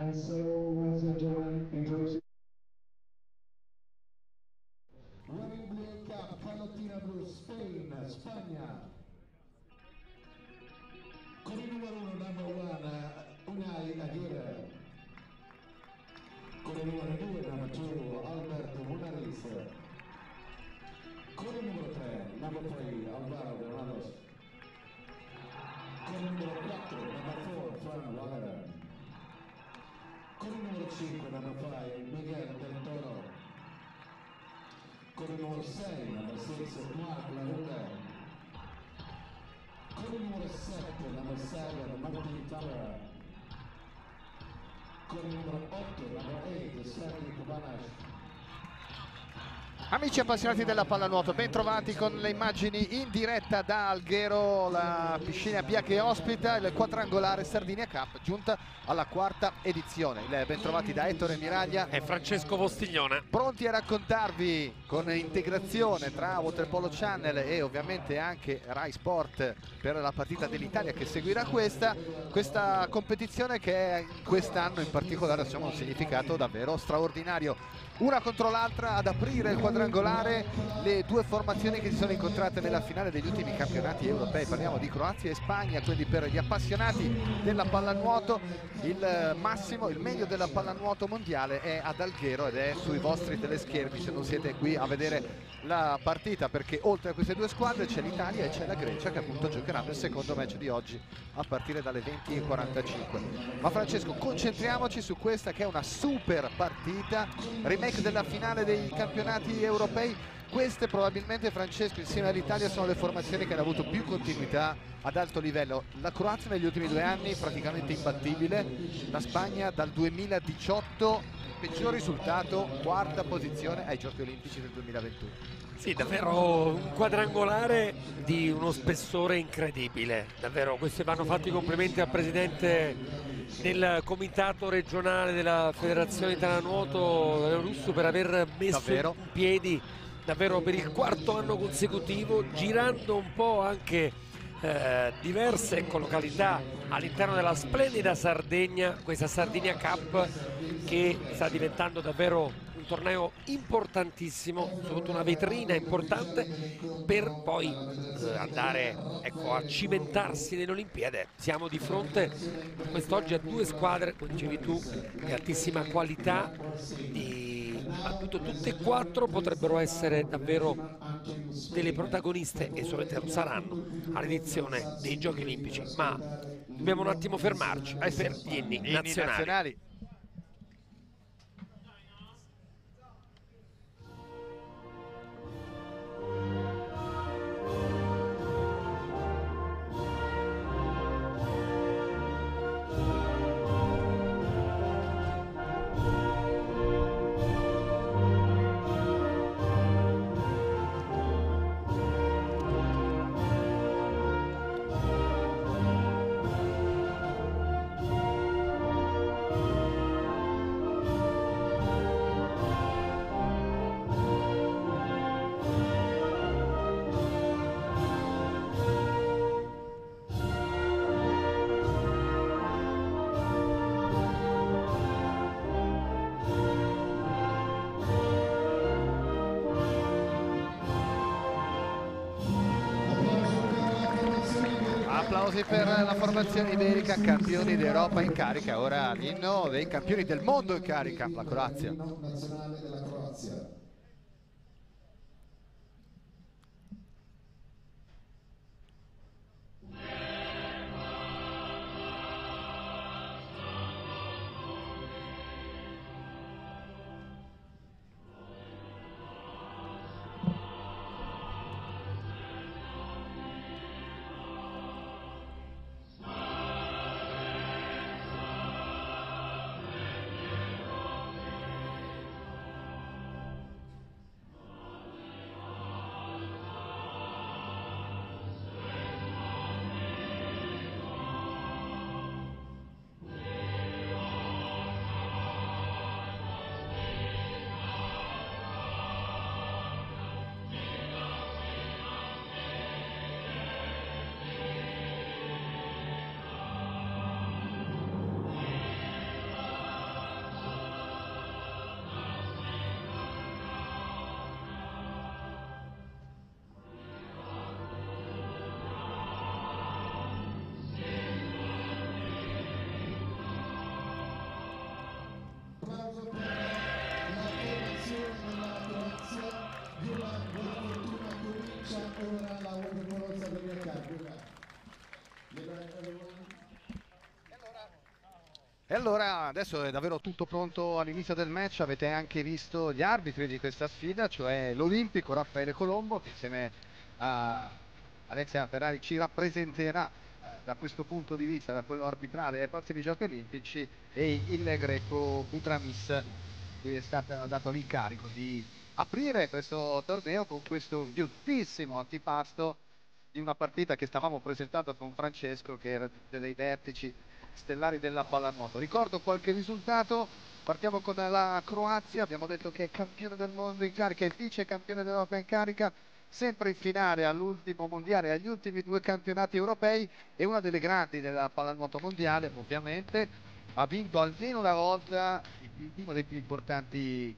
Wembley Cup, Calotina Blu, Spain, Spagna. Con il numero 1, number 1, Unai Aguirre. Con il numero 2, number 2, Alberto Munariz. Con il numero 3, number 3, Alvaro Granados. Con il numero 4, number 4, Fran Valera. Con il numero 5, number 5, Miguel Del Toro. Con il numero 6, number 6, Mark Larunga. Con il numero 7, number 7, Martin Tavera. Con il numero 8, number 8, Sergio Kubanas. Amici appassionati della pallanuoto, ben trovati con le immagini in diretta da Alghero, la piscina Pia che ospita il quadrangolare Sardinia Cup, giunta alla 4ª edizione. Ben trovati da Ettore Miraglia e Francesco Postiglione, pronti a raccontarvi con integrazione tra Waterpolo Channel e ovviamente anche Rai Sport per la partita dell'Italia che seguirà questa competizione che quest'anno in particolare ha un significato davvero straordinario. Una contro l'altra ad aprire il quadrangolare le due formazioni che si sono incontrate nella finale degli ultimi campionati europei. Parliamo di Croazia e Spagna, quindi per gli appassionati della pallanuoto il massimo, il meglio della pallanuoto mondiale è ad Alghero ed è sui vostri teleschermi se non siete qui a vedere la partita, perché oltre a queste due squadre c'è l'Italia e c'è la Grecia che appunto giocheranno il secondo match di oggi a partire dalle 20:45. Ma Francesco, concentriamoci su questa che è una super partita, remake della finale dei campionati europei. Queste probabilmente, Francesco, insieme all'Italia sono le formazioni che hanno avuto più continuità ad alto livello. La Croazia negli ultimi 2 anni praticamente imbattibile, la Spagna dal 2018 peggior risultato, 4ª posizione ai Giochi Olimpici del 2021. Sì, davvero un quadrangolare di uno spessore incredibile, davvero. Questi vanno fatti i complimenti al presidente del comitato regionale della Federazione Italiana Nuoto Russo per aver messo in piedi davvero per il 4º anno consecutivo, girando un po' anche diverse località all'interno della splendida Sardegna, questa Sardinia Cup che sta diventando davvero un torneo importantissimo, soprattutto una vetrina importante per poi andare a cimentarsi nelle Olimpiadi. Siamo di fronte quest'oggi a 2 squadre, come dicevi tu, di altissima qualità, appunto tutte e 4 potrebbero essere davvero delle protagoniste e solamente lo saranno all'edizione dei Giochi Olimpici, ma dobbiamo un attimo fermarci per gli inni nazionali. Applausi per la formazione iberica, campioni d'Europa in carica. Ora l'inno dei campioni del mondo in carica, la Croazia. Nazionale della Croazia. applauso per l'affermazione, la Croazia di una buona fortuna comincia ora la Waterpolo Academy Cup. E allora adesso è davvero tutto pronto all'inizio del match. Avete anche visto gli arbitri di questa sfida, cioè l'olimpico Raffaele Colombo, che insieme a Alessia Ferrari ci rappresenterà da questo punto di vista, da quello arbitrale ai prossimi giochi olimpici, e il greco Butramis, cui è stato dato l'incarico di aprire questo torneo con questo giustissimo antipasto di una partita che stavamo presentando con Francesco, che era dei vertici stellari della pallanuoto. Ricordo qualche risultato. Partiamo con la Croazia, abbiamo detto che è campione del mondo in carica, è vice campione d'Europa in carica, sempre in finale all'ultimo mondiale, agli ultimi 2 campionati europei, e una delle grandi della pallanuoto mondiale, ovviamente. Ha vinto almeno una volta uno dei più importanti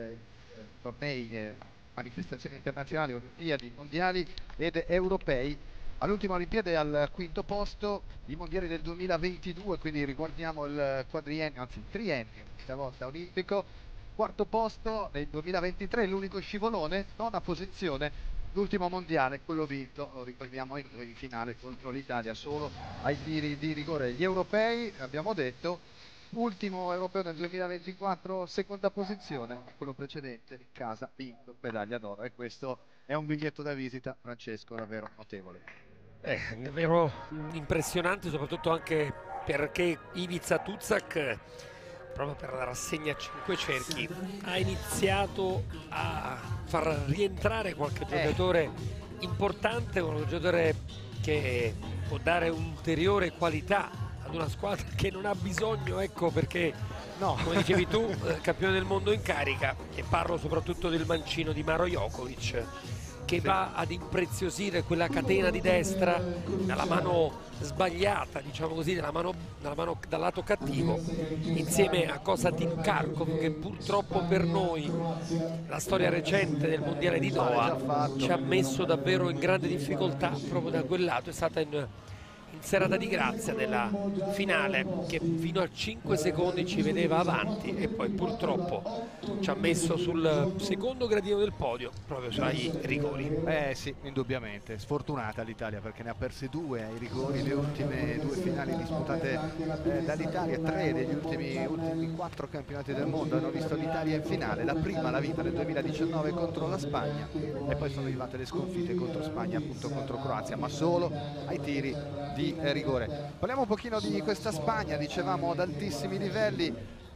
tornei, manifestazioni internazionali, olimpiadi, mondiali ed europei. All'ultima Olimpiade al 5° posto, i mondiali del 2022, quindi riguardiamo il quadriennio, anzi il triennio, stavolta olimpico. 4° posto nel 2023, l'unico scivolone, 9ª posizione, l'ultimo mondiale, quello vinto, lo ricordiamo, in finale contro l'Italia, solo ai tiri di rigore. Gli europei, abbiamo detto, ultimo europeo nel 2024, 2ª posizione, quello precedente, in casa, vinto, medaglia d'oro, e questo è un biglietto da visita, Francesco, davvero notevole. Davvero impressionante, soprattutto anche perché Ivica Tuzak, proprio per la rassegna a 5 cerchi, ha iniziato a far rientrare qualche giocatore importante, un giocatore che può dare ulteriore qualità ad una squadra che non ha bisogno, ecco perché, no, come dicevi tu, campione del mondo in carica, e parlo soprattutto del mancino di Maro Jokovic, che va ad impreziosire quella catena di destra dalla mano sbagliata, diciamo così, dal lato cattivo, insieme a Konstantin Kharkov, che purtroppo per noi, la storia recente del mondiale di Doha, ci ha messo davvero in grande difficoltà proprio da quel lato. È stata in serata di grazia nella finale, che fino a 5 secondi ci vedeva avanti, e poi purtroppo ci ha messo sul secondo gradino del podio, proprio ai rigori. Sì, indubbiamente sfortunata l'Italia, perché ne ha persi 2 ai rigori. Le ultime 2 finali disputate dall'Italia, 3 degli ultimi 4 campionati del mondo hanno visto l'Italia in finale. La prima l'ha vinta nel 2019 contro la Spagna, e poi sono arrivate le sconfitte contro Spagna, appunto contro Croazia, ma solo ai tiri di rigore. Parliamo un pochino di questa Spagna, dicevamo ad altissimi livelli,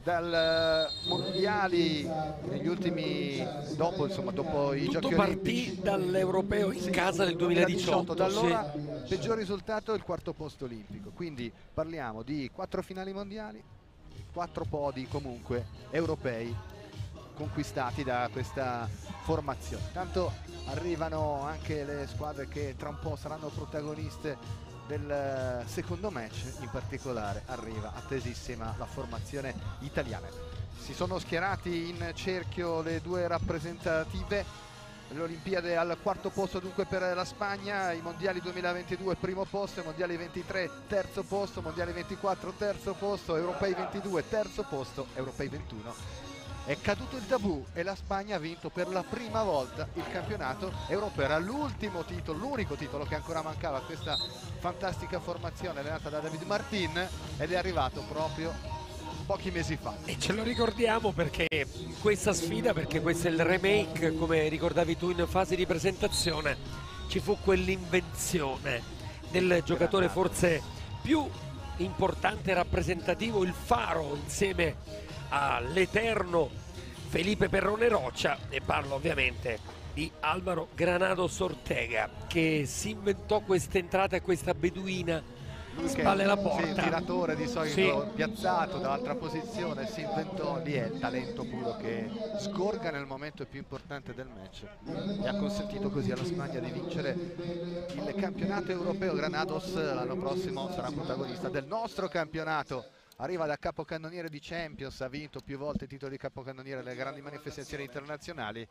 dal mondiali negli ultimi, dopo i tutto giochi olimpici, partì dall'europeo in casa del 2018. Da allora peggior risultato il 4° posto olimpico, quindi parliamo di 4 finali mondiali, 4 podi comunque europei conquistati da questa formazione. Tanto arrivano anche le squadre che tra un po' saranno protagoniste del secondo match. In particolare arriva attesissima la formazione italiana. Si sono schierati in cerchio le 2 rappresentative. L'Olimpiade al 4° posto dunque per la Spagna, i mondiali 2022 primo posto, i mondiali 23 terzo posto, mondiali 24 terzo posto, europei 22 terzo posto, europei 21. È caduto il tabù e la Spagna ha vinto per la prima volta il campionato europeo. Era l'ultimo titolo, l'unico titolo che ancora mancava a questa fantastica formazione allenata da David Martin, ed è arrivato proprio pochi mesi fa. E ce lo ricordiamo perché questa sfida, perché questo è il remake, come ricordavi tu in fase di presentazione, ci fu quell'invenzione del giocatore forse più importante e rappresentativo, il faro insieme all'eterno Felipe Perrone Rocha, e parlo ovviamente di Álvaro Granados Ortega, che si inventò questa entrata e questa beduina spalle alla porta. Sì, tiratore di solito piazzato dall'altra posizione, si inventò, lì è il talento puro che scorga nel momento più importante del match, e ha consentito così alla Spagna di vincere il campionato europeo. Granados l'anno prossimo sarà protagonista del nostro campionato. Arriva da capocannoniere di Champions, ha vinto più volte i titoli di capocannoniere nelle grandi manifestazioni internazionali,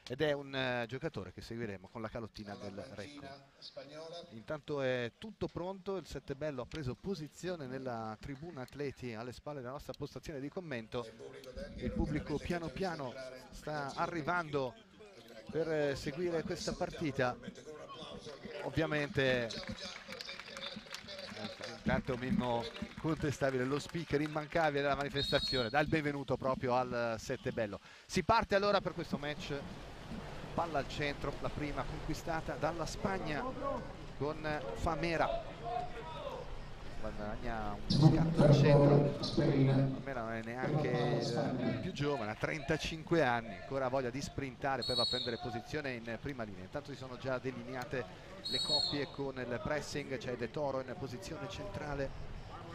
ed è un giocatore che seguiremo con la calottina del Recco. Intanto è tutto pronto, il Settebello ha preso posizione nella tribuna atleti alle spalle della nostra postazione di commento. Il pubblico piano piano sta arrivando per seguire questa partita. Ovviamente intanto Mimmo contestabile, lo speaker immancabile della manifestazione, dà il benvenuto proprio al Settebello. Si parte allora per questo match. Palla al centro, la prima conquistata dalla Spagna con Famera. Guadagna un scatto al centro. Famera non è neanche il più giovane, ha 35 anni, ancora voglia di sprintare, poi va a prendere posizione in prima linea. Intanto si sono già delineate le coppie con il pressing, c'è De Toro in posizione centrale.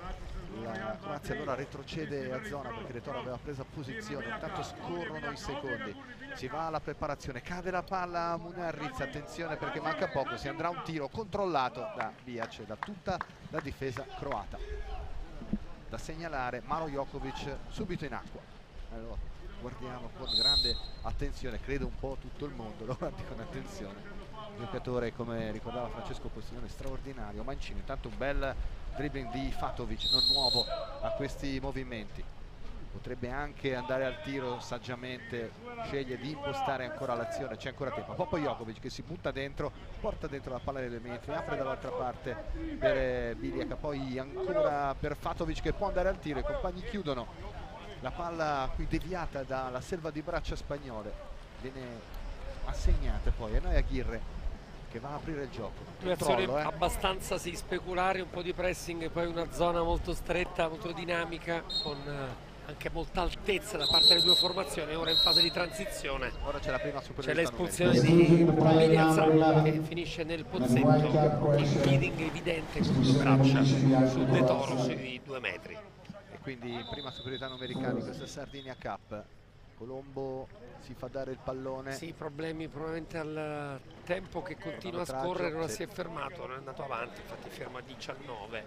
La Croazia allora retrocede a zona perché De Toro aveva preso posizione. Intanto scorrono i secondi, si va alla preparazione, cade la palla a Munarriz, attenzione perché manca poco, si andrà un tiro controllato da Biac, da tutta la difesa croata. Da segnalare Maro Jokovic subito in acqua. Allora, guardiamo con grande attenzione, credo un po' tutto il mondo lo guardi con attenzione. Giocatore, come ricordava Francesco Postinione, straordinario. Mancino, intanto un bel dribbling di Fatovic, non nuovo a questi movimenti, potrebbe anche andare al tiro, saggiamente sceglie di impostare ancora l'azione, c'è ancora tempo. Poi Jokovic che si butta dentro, porta dentro la palla nei 2 metri, apre dall'altra parte per Biliaka, poi ancora per Fatovic che può andare al tiro, i compagni chiudono. La palla qui deviata dalla selva di braccia spagnole viene assegnata poi a Noia Aguirre che va a aprire il gioco. Due azioni abbastanza speculari, un po' di pressing e poi una zona molto stretta, molto dinamica, con anche molta altezza da parte delle due formazioni. Ora in fase di transizione ora c'è la prima superiorità, c'è l'espulsione di Miliazza che finisce nel pozzetto, il feeding evidente con le braccia su De Toro sui 2 metri. E quindi in prima superiorità numerica di questa Sardinia Cup. Colombo si fa dare il pallone. Sì, problemi probabilmente al tempo che continua a scorrere, ora si è fermato, non è andato avanti, infatti ferma a 19.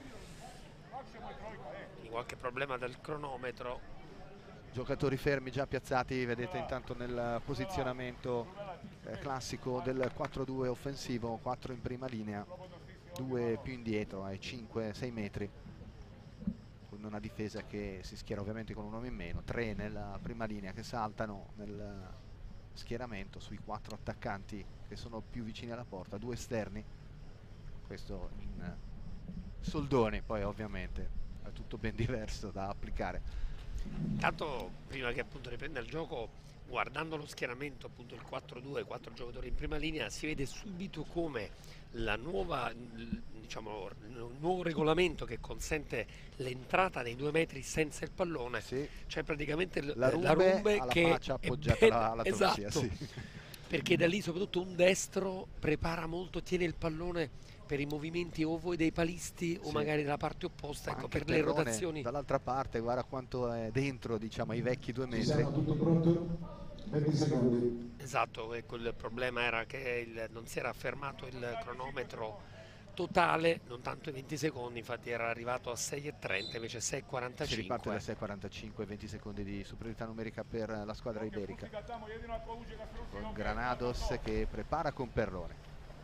Quindi qualche problema del cronometro. Giocatori fermi già piazzati, vedete intanto nel posizionamento classico del 4-2 offensivo, 4 in prima linea, 2 più indietro ai 5-6 metri. Con una difesa che si schiera ovviamente con un uomo in meno, 3 nella prima linea che saltano nel schieramento sui 4 attaccanti che sono più vicini alla porta, 2 esterni, questo in soldoni, poi ovviamente è tutto ben diverso da applicare. Intanto prima che appunto riprenda il gioco, guardando lo schieramento, appunto il 4-2, 4 giocatori in prima linea, si vede subito come la nuova, diciamo, il nuovo regolamento che consente l'entrata nei 2 metri senza il pallone, sì. C'è praticamente la rumbe che faccia appoggiata alla esatto, sì. Perché da lì soprattutto un destro prepara molto, tiene il pallone per i movimenti o voi dei palisti o magari dalla parte opposta, ecco, per le rotazioni dall'altra parte. Guarda quanto è dentro, diciamo, ai vecchi 2 metri. Siamo tutto pronto? 20 secondi. Esatto, ecco, il problema era che non si era fermato il cronometro totale, non tanto i 20 secondi, infatti era arrivato a 6,30 invece 6,45. Si riparte da 6,45, 20 secondi di superiorità numerica per la squadra iberica, con Granados che prepara con Perrone.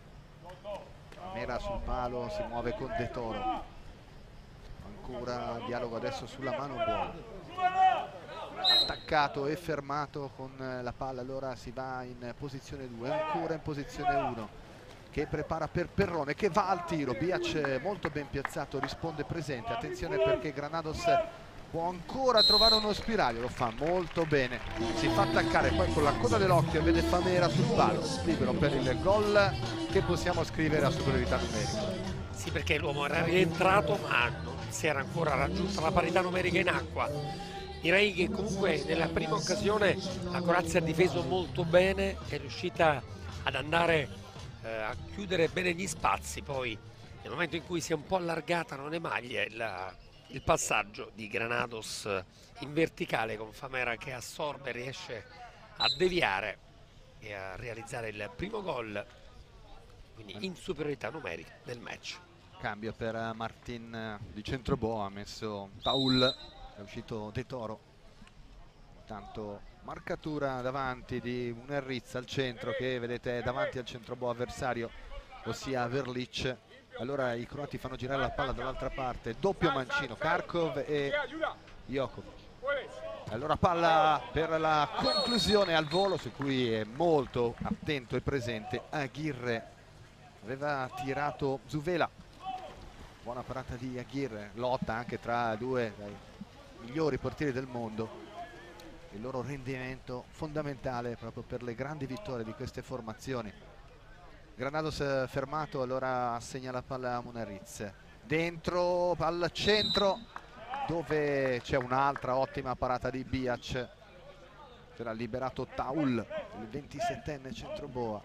Mera sul palo, si muove con De Toro, ancora dialogo adesso sulla mano buona, attaccato e fermato con la palla, allora si va in posizione 2, ancora in posizione 1 che prepara per Perrone che va al tiro. Biac molto ben piazzato, risponde presente, attenzione perché Granados può ancora trovare uno spiraglio, lo fa molto bene, si fa attaccare poi con la coda dell'occhio e vede Famera sul palo, libero per il gol che possiamo scrivere a superiorità numerica. Sì, perché l'uomo era rientrato ma non si era ancora raggiunta la parità numerica in acqua. Direi che comunque nella prima occasione la Croazia ha difeso molto bene, è riuscita ad andare a chiudere bene gli spazi, poi nel momento in cui si è un po' allargata non le maglie, il passaggio di Granados in verticale con Famera che assorbe, riesce a deviare e a realizzare il primo gol, quindi in superiorità numerica del match. Cambio per Martin di Centrobo, ha messo Paul, è uscito De Toro, intanto marcatura davanti di Munerriz al centro, che vedete è davanti al centroboa avversario, ossia Verlic. Allora i croati fanno girare la palla dall'altra parte, doppio mancino Karkov e Jokovic. Allora palla per la conclusione al volo, su cui è molto attento e presente Aguirre. Aveva tirato Zuvela, buona parata di Aguirre, lotta anche tra due dei migliori portieri del mondo. Il loro rendimento fondamentale proprio per le grandi vittorie di queste formazioni. Granados fermato, allora assegna la palla a Munerriz. Dentro al centro, dove c'è un'altra ottima parata di Biac. C'era liberato Taul, il 27enne centroboa.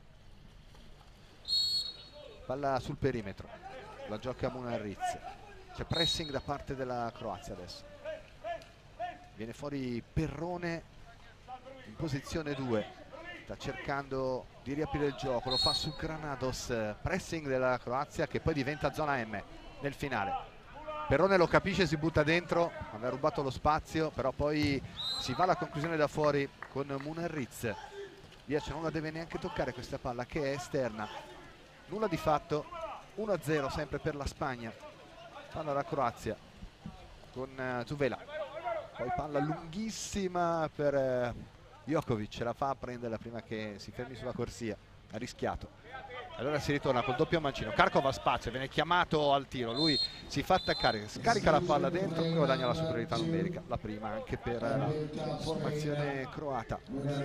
Palla sul perimetro, la gioca Munerriz. C'è pressing da parte della Croazia adesso. Viene fuori Perrone in posizione 2, sta cercando di riaprire il gioco, lo fa su Granados. Pressing della Croazia che poi diventa zona M nel finale. Perrone lo capisce, si butta dentro, aveva rubato lo spazio, però poi si va alla conclusione da fuori con Munerriz. Biac non la deve neanche toccare questa palla, che è esterna. Nulla di fatto, 1-0 sempre per la Spagna. Palla la Croazia con Zuvela. Poi palla lunghissima per Jokovic, ce la fa a prenderla prima che si fermi sulla corsia, ha rischiato. Allora si ritorna col doppio mancino, Karkov ha spazio, viene chiamato al tiro, lui si fa attaccare, scarica la palla dentro e guadagna la superiorità numerica, la prima anche per la formazione croata.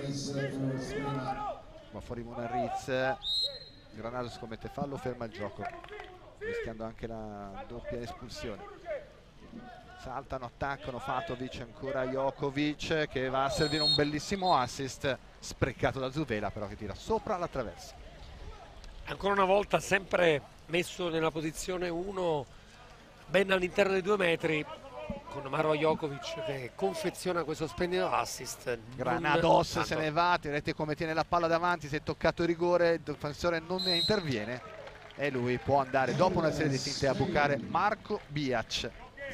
Va fuori Munerriz, Granados commette fallo, ferma il gioco, rischiando anche la doppia espulsione. Saltano, attaccano Fatovic, ancora Jokovic che va a servire un bellissimo assist sprecato da Zuvela, però che tira sopra la traversa. Ancora una volta sempre messo nella posizione 1, ben all'interno dei 2 metri, con Maro Jokovic che confeziona questo splendido assist. Granados se ne va, vedete come tiene la palla davanti, si è toccato il rigore, il difensore non ne interviene e lui può andare dopo una serie di finte a bucare Marco Biac.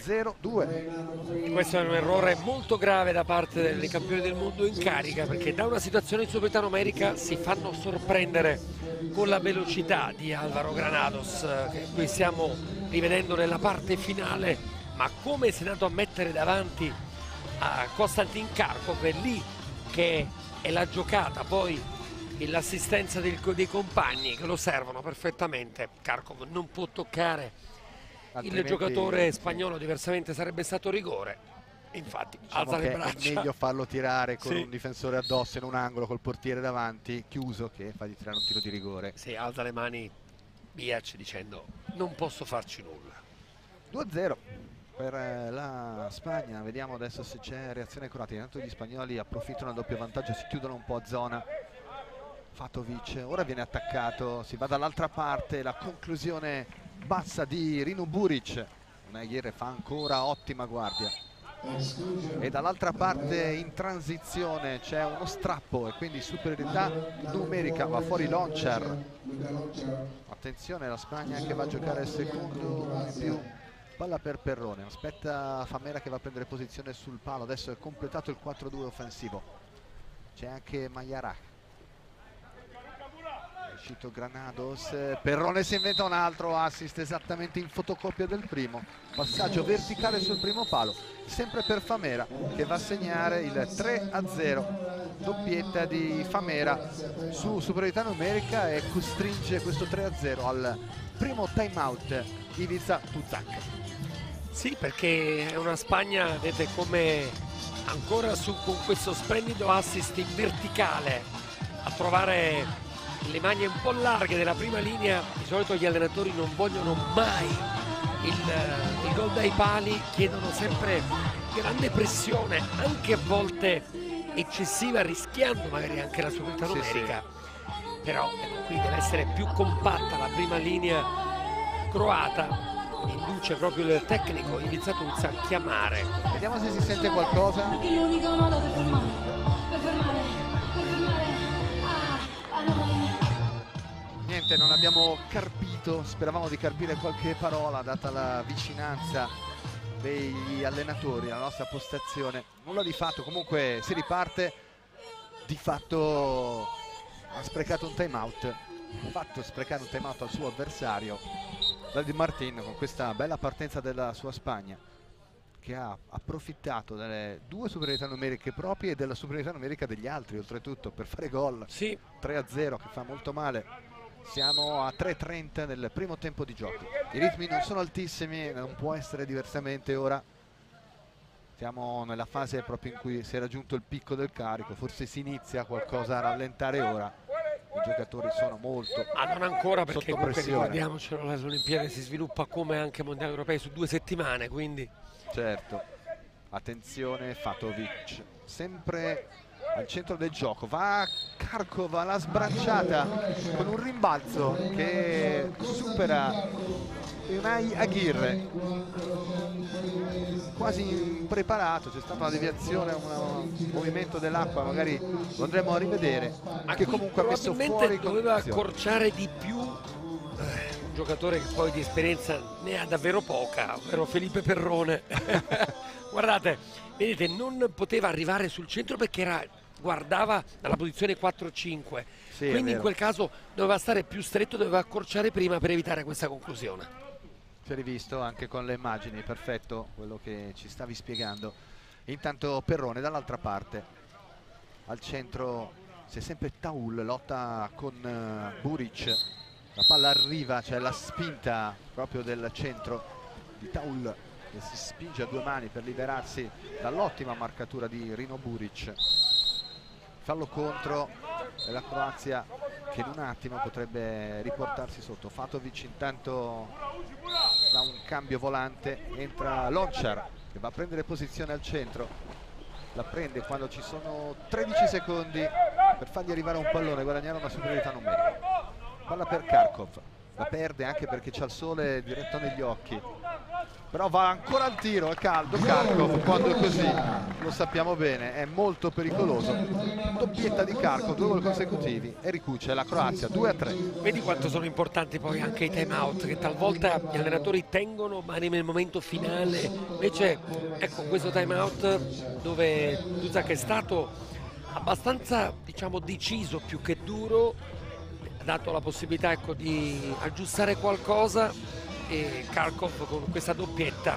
0-2. Questo è un errore molto grave da parte dei campioni del mondo in carica, perché da una situazione di superiorità numerica si fanno sorprendere con la velocità di Alvaro Granados, che qui stiamo rivedendo nella parte finale, ma come si è andato a mettere davanti a Konstantin Karkov, è lì che è la giocata, poi l'assistenza dei compagni che lo servono perfettamente. Karkov non può toccare il giocatore spagnolo, diversamente sarebbe stato rigore. Infatti diciamo alza le braccia. È meglio farlo tirare con sì, un difensore addosso in un angolo col portiere davanti chiuso, che fargli tirare un tiro di rigore. Sì, alza le mani Biac dicendo non posso farci nulla. 2-0 per la Spagna. Vediamo adesso se c'è reazione croata. Intanto gli spagnoli approfittano del doppio vantaggio, si chiudono un po' a zona. Fatovic ora viene attaccato, si va dall'altra parte, la conclusione bassa di Rino Buric. Aguirre fa ancora ottima guardia e dall'altra parte in transizione c'è uno strappo e quindi superiorità numerica. Va fuori Lonchar. Attenzione, la Spagna che va a giocare il secondo in più. Palla per Perrone, aspetta Famera che va a prendere posizione sul palo. Adesso è completato il 4-2 offensivo, c'è anche Majarak. Uscito Granados, Perrone si inventa un altro assist esattamente in fotocopia del primo, passaggio verticale sul primo palo, sempre per Famera che va a segnare il 3-0, doppietta di Famera su superiorità numerica e costringe questo 3-0 al primo time out Ivica Tuzak. Sì, perché è una Spagna, vedete come ancora con questo splendido assist in verticale a trovare le maglie un po' larghe della prima linea. Di solito gli allenatori non vogliono mai il gol dai pali, chiedono sempre grande pressione, anche a volte eccessiva, rischiando magari anche la superiorità numerica. Sì. Però qui deve essere più compatta la prima linea croata, induce proprio il tecnico Ivica Tuzak a chiamare. Vediamo se si sente qualcosa. L'unico modo per fermare. Niente, non abbiamo carpito, speravamo di carpire qualche parola data la vicinanza degli allenatori, la nostra postazione, nulla di fatto. Comunque si riparte, di fatto ha sprecato un time out, sprecare un time out al suo avversario David Martin, con questa bella partenza della sua Spagna, che ha approfittato delle due superiorità numeriche proprie e della superiorità numerica degli altri oltretutto per fare gol. Sì. 3-0 che fa molto male. Siamo a 3:30 nel primo tempo di gioco, i ritmi non sono altissimi, non può essere diversamente. Ora siamo nella fase proprio in cui si è raggiunto il picco del carico, forse si inizia qualcosa a rallentare ora. I giocatori sono molto non ancora, perché sotto comunque pressione. ricordiamocelo, l'Olimpiade si sviluppa come anche mondiali europei su 2 settimane, quindi certo. Attenzione, Fatovic sempre al centro del gioco, va Karkov alla sbracciata con un rimbalzo che supera Unai Aguirre, quasi impreparato. C'è stata una deviazione, un movimento dell'acqua, magari lo andremo a rivedere, che comunque ha messo fuori doveva condizione. accorciare di più un giocatore che poi di esperienza ne ha davvero poca, ovvero Felipe Perrone. Guardate, vedete, non poteva arrivare sul centro perché guardava dalla posizione 4-5, Sì, quindi in quel caso doveva stare più stretto, doveva accorciare prima per evitare questa conclusione. Si è rivisto anche con le immagini, perfetto quello che ci stavi spiegando. Intanto Perrone dall'altra parte, al centro c'è sempre Taul, lotta con Buric, la palla arriva, c'è la spinta proprio del centro di Taul che si spinge a due mani per liberarsi dall'ottima marcatura di Rino Buric. Fallo contro la Croazia, che in un attimo potrebbe riportarsi sotto. Fatovic intanto da un cambio volante, entra Lonchar che va a prendere posizione al centro, la prende quando ci sono 13 secondi per fargli arrivare un pallone e guadagnare una superiorità numerica. Palla per Karkov, la perde anche perché c'ha il sole diretto negli occhi, però va ancora al tiro, è caldo Karkov, quando è così lo sappiamo bene, è molto pericoloso. Doppietta di Karkov, 2 gol consecutivi e ricuce la Croazia 2-3. Vedi quanto sono importanti poi anche i time out, che talvolta gli allenatori tengono magari nel momento finale. Invece ecco, questo time out dove Duzak è stato abbastanza, diciamo, deciso più che duro, ha dato la possibilità, ecco, di aggiustare qualcosa, e Karkov con questa doppietta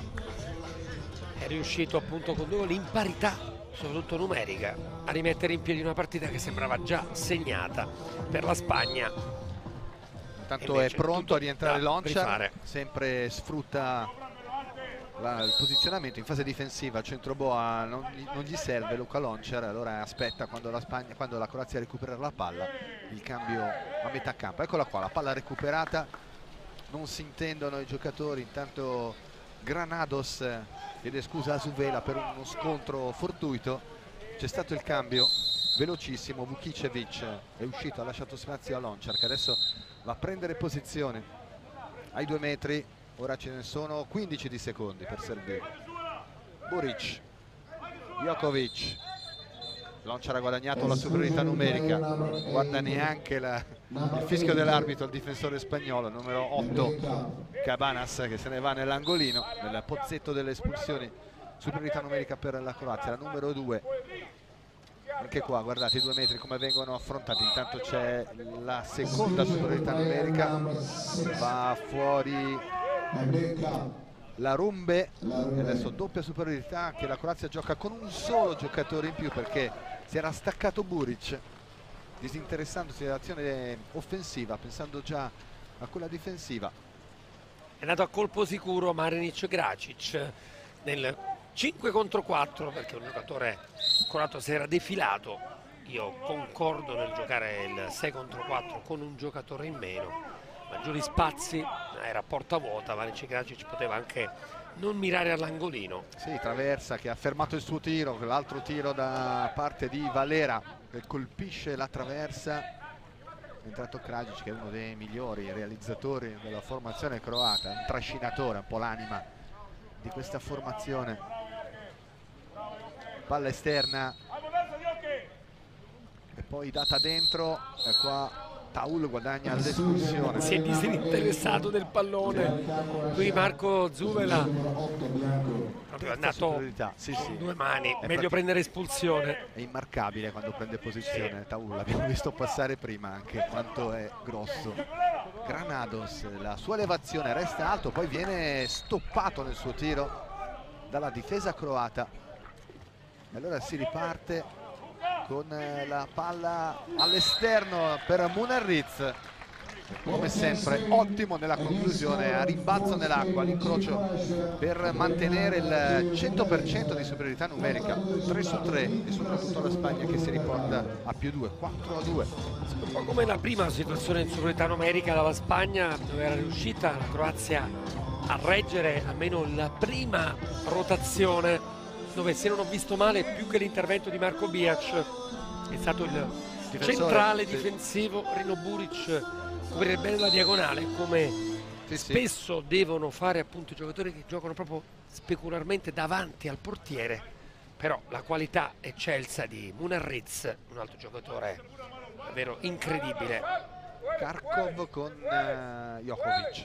è riuscito appunto con 2 gol in parità, soprattutto numerica, a rimettere in piedi una partita che sembrava già segnata per la Spagna. Intanto è pronto a rientrare Lonchar, rifare. sempre sfrutta il posizionamento in fase difensiva. Centroboa non gli serve Luka Lonchar, allora aspetta quando la Croazia recupererà la palla, il cambio a metà campo. Eccola qua, la palla recuperata, non si intendono i giocatori. Intanto Granados chiede scusa a Zuvela per uno scontro fortuito. C'è stato il cambio velocissimo, Vukicevic è uscito, ha lasciato spazio a Lonchar che adesso va a prendere posizione ai 2 metri. Ora ce ne sono 15 di secondi per servire. Buric, Jokovic, Lonchar ha guadagnato la superiorità numerica, guarda neanche il fischio dell'arbitro al difensore spagnolo, numero 8 Cabanas, che se ne va nell'angolino, nel pozzetto delle espulsioni. Superiorità numerica per la Croazia, la numero 2. Anche qua guardate i 2 metri come vengono affrontati. Intanto c'è la seconda superiorità numerica, va fuori la Rumbe e adesso doppia superiorità che la Croazia gioca con un solo giocatore in più, perché si era staccato Buric, disinteressandosi dell'azione offensiva, pensando già a quella difensiva. È andato a colpo sicuro Marinic Gracic nel 5 contro 4, perché un giocatore croato si era defilato. Io concordo nel giocare il 6 contro 4 con un giocatore in meno, maggiori spazi, era a porta vuota. Marinic Gracic poteva anche non mirare all'angolino. Sì, Traversa che ha fermato il suo tiro, l'altro tiro da parte di Valera che colpisce la traversa. È entrato Krajic, che è uno dei migliori realizzatori della formazione croata, un trascinatore, un po' l'anima di questa formazione. Palla esterna e poi data dentro, e qua Taul guadagna l'espulsione. Si è disinteressato del pallone qui Marco Zuvela, proprio è andato sì, con sì. due mani, È meglio prendere espulsione. È immarcabile quando prende posizione Taul, l'abbiamo visto passare prima anche quanto è grosso. Granados, la sua elevazione resta alto, poi viene stoppato nel suo tiro dalla difesa croata. E allora si riparte con la palla all'esterno per Munarriz, come sempre ottimo nella conclusione, a rimbalzo nell'acqua, l'incrocio per mantenere il 100% di superiorità numerica, 3 su 3, e soprattutto la Spagna che si riporta a +2, 4-2. Un po' come la prima situazione in superiorità numerica dalla Spagna, dove era riuscita la Croazia a reggere almeno la prima rotazione, dove se non ho visto male più che l'intervento di Marko Bijac è stato il centrale difensivo Rino Buric coprire bene la diagonale, come spesso devono fare appunto i giocatori che giocano proprio specularmente davanti al portiere. Però la qualità eccelsa di Munarriz, un altro giocatore davvero incredibile. Karkov con Jokovic,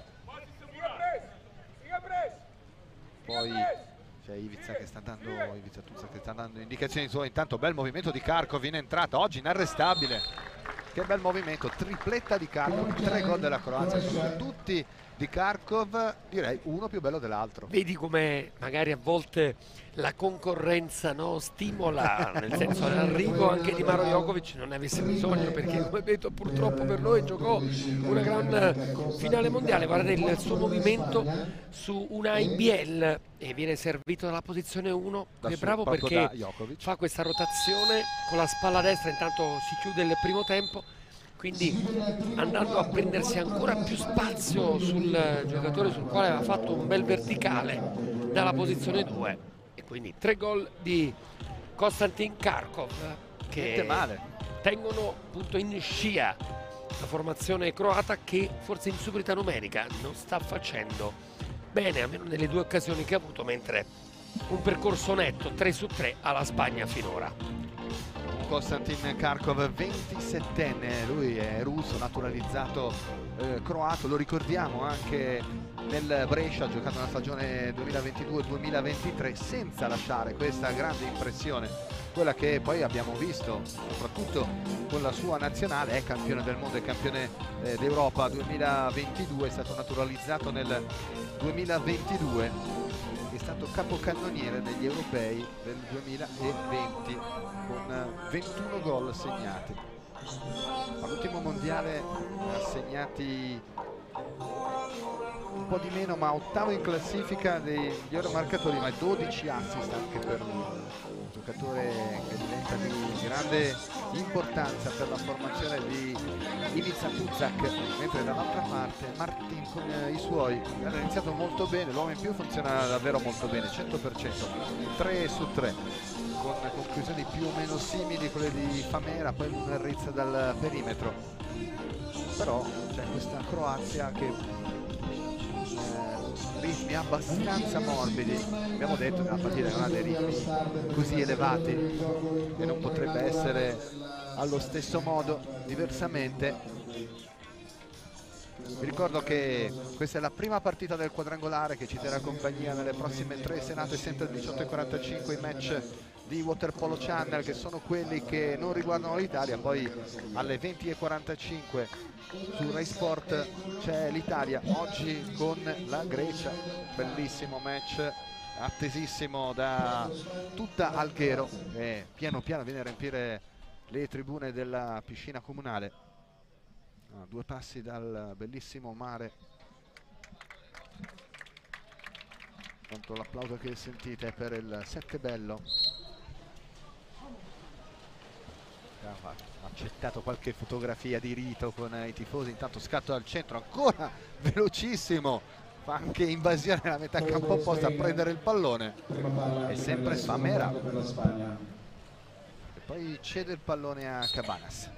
poi c'è Ivica che sta dando, Ivica Tuzza che sta dando indicazioni sue. Intanto bel movimento di Karkov in entrata, oggi inarrestabile. Che bel movimento, tripletta di Karkov, 3 gol della Croazia, sono tutti di Karkov, direi uno più bello dell'altro. Vedi come magari a volte la concorrenza, no, stimola, nel senso l'arrivo anche di Maro Jokovic non ne avesse bisogno, perché come detto purtroppo per noi giocò una gran finale mondiale. Guardate il suo movimento su una IBL e viene servito dalla posizione 1, è bravo perché fa questa rotazione con la spalla destra, intanto si chiude il primo tempo, quindi andando a prendersi ancora più spazio sul giocatore sul quale aveva fatto un bel verticale dalla posizione 2. E quindi 3 gol di Konstantin Karkov che tengono appunto in scia la formazione croata, che forse in superiorità numerica non sta facendo bene, almeno nelle 2 occasioni che ha avuto, mentre un percorso netto 3 su 3 alla Spagna finora. Konstantin Karkov, 27enne, lui è russo, naturalizzato croato, lo ricordiamo anche nel Brescia, ha giocato una stagione 2022-2023 senza lasciare questa grande impressione, quella che poi abbiamo visto soprattutto con la sua nazionale. È campione del mondo e campione d'Europa 2022, è stato naturalizzato nel 2022, è stato capocannoniere degli europei del 2020 con 21 gol segnati. All'ultimo mondiale ha segnati un po' di meno, ma ottavo in classifica dei migliori marcatori, ma 12 assist anche per lui, un giocatore che diventa di grande importanza per la formazione di Ivica Tuzak, mentre dall'altra parte Martin con i suoi hanno iniziato molto bene, l'uomo in più funziona davvero molto bene, 100%, 3 su 3, con conclusioni più o meno simili a quelle di Famera, poi Munarriz dal perimetro. Però c'è questa Croazia che ritmi abbastanza morbidi, abbiamo detto che la partita non ha dei ritmi così elevati e non potrebbe essere allo stesso modo diversamente. Vi ricordo che questa è la prima partita del quadrangolare che ci terrà compagnia nelle prossime 3 serate, sempre alle 18:45 i match di Waterpolo Channel, che sono quelli che non riguardano l'Italia. Poi alle 20:45 su Rai Sport c'è l'Italia, oggi con la Grecia, bellissimo match attesissimo da tutta Alghero, e piano piano viene a riempire le tribune della piscina comunale, a 2 passi dal bellissimo mare. Tanto l'applauso che sentite è per il Settebello, ha accettato qualche fotografia di rito con i tifosi. Intanto scatto al centro, ancora velocissimo, fa anche invasione alla metà campo opposta a prendere il pallone, è sempre Famera e poi cede il pallone a Cabanas.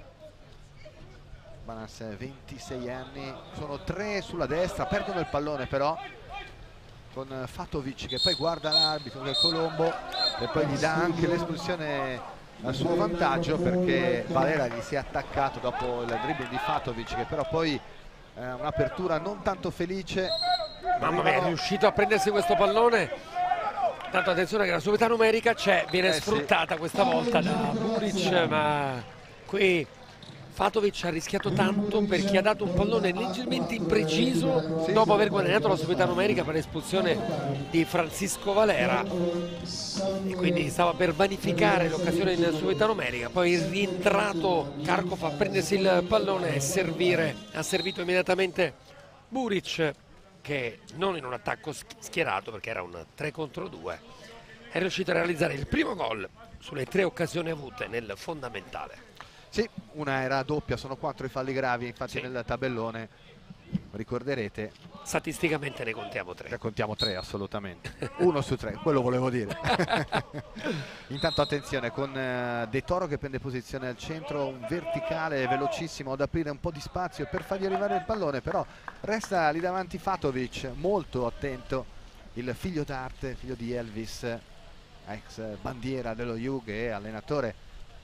26 anni, sono 3 sulla destra, perdono il pallone però con Fatovic che poi guarda l'arbitro del Colombo e poi gli dà anche l'espulsione a suo vantaggio, perché Valera gli si è attaccato dopo il dribbling di Fatovic, che però poi un'apertura non tanto felice. Mamma mia, è riuscito a prendersi questo pallone. Tanto attenzione che la superiorità numerica c'è, viene sfruttata questa volta da Buric, ma qui Fatovic ha rischiato tanto perché ha dato un pallone leggermente impreciso dopo aver guadagnato la superiorità numerica per l'espulsione di Francisco Valera, e quindi stava per vanificare l'occasione in superiorità numerica. Poi è rientrato Karkov a prendersi il pallone e servire. Ha servito immediatamente Buric, che non in un attacco schierato perché era un 3 contro 2, è riuscito a realizzare il primo gol sulle 3 occasioni avute nel fondamentale. Sì, una era doppia, sono 4 i falli gravi, infatti nel tabellone ricorderete statisticamente ne contiamo 3. Ne contiamo 3 assolutamente, 1 su 3, quello volevo dire. Intanto attenzione con De Toro che prende posizione al centro, un verticale velocissimo ad aprire un po' di spazio per fargli arrivare il pallone, però resta lì davanti Fatovic, molto attento, il figlio d'arte, figlio di Elvis, ex bandiera dello Jug e allenatore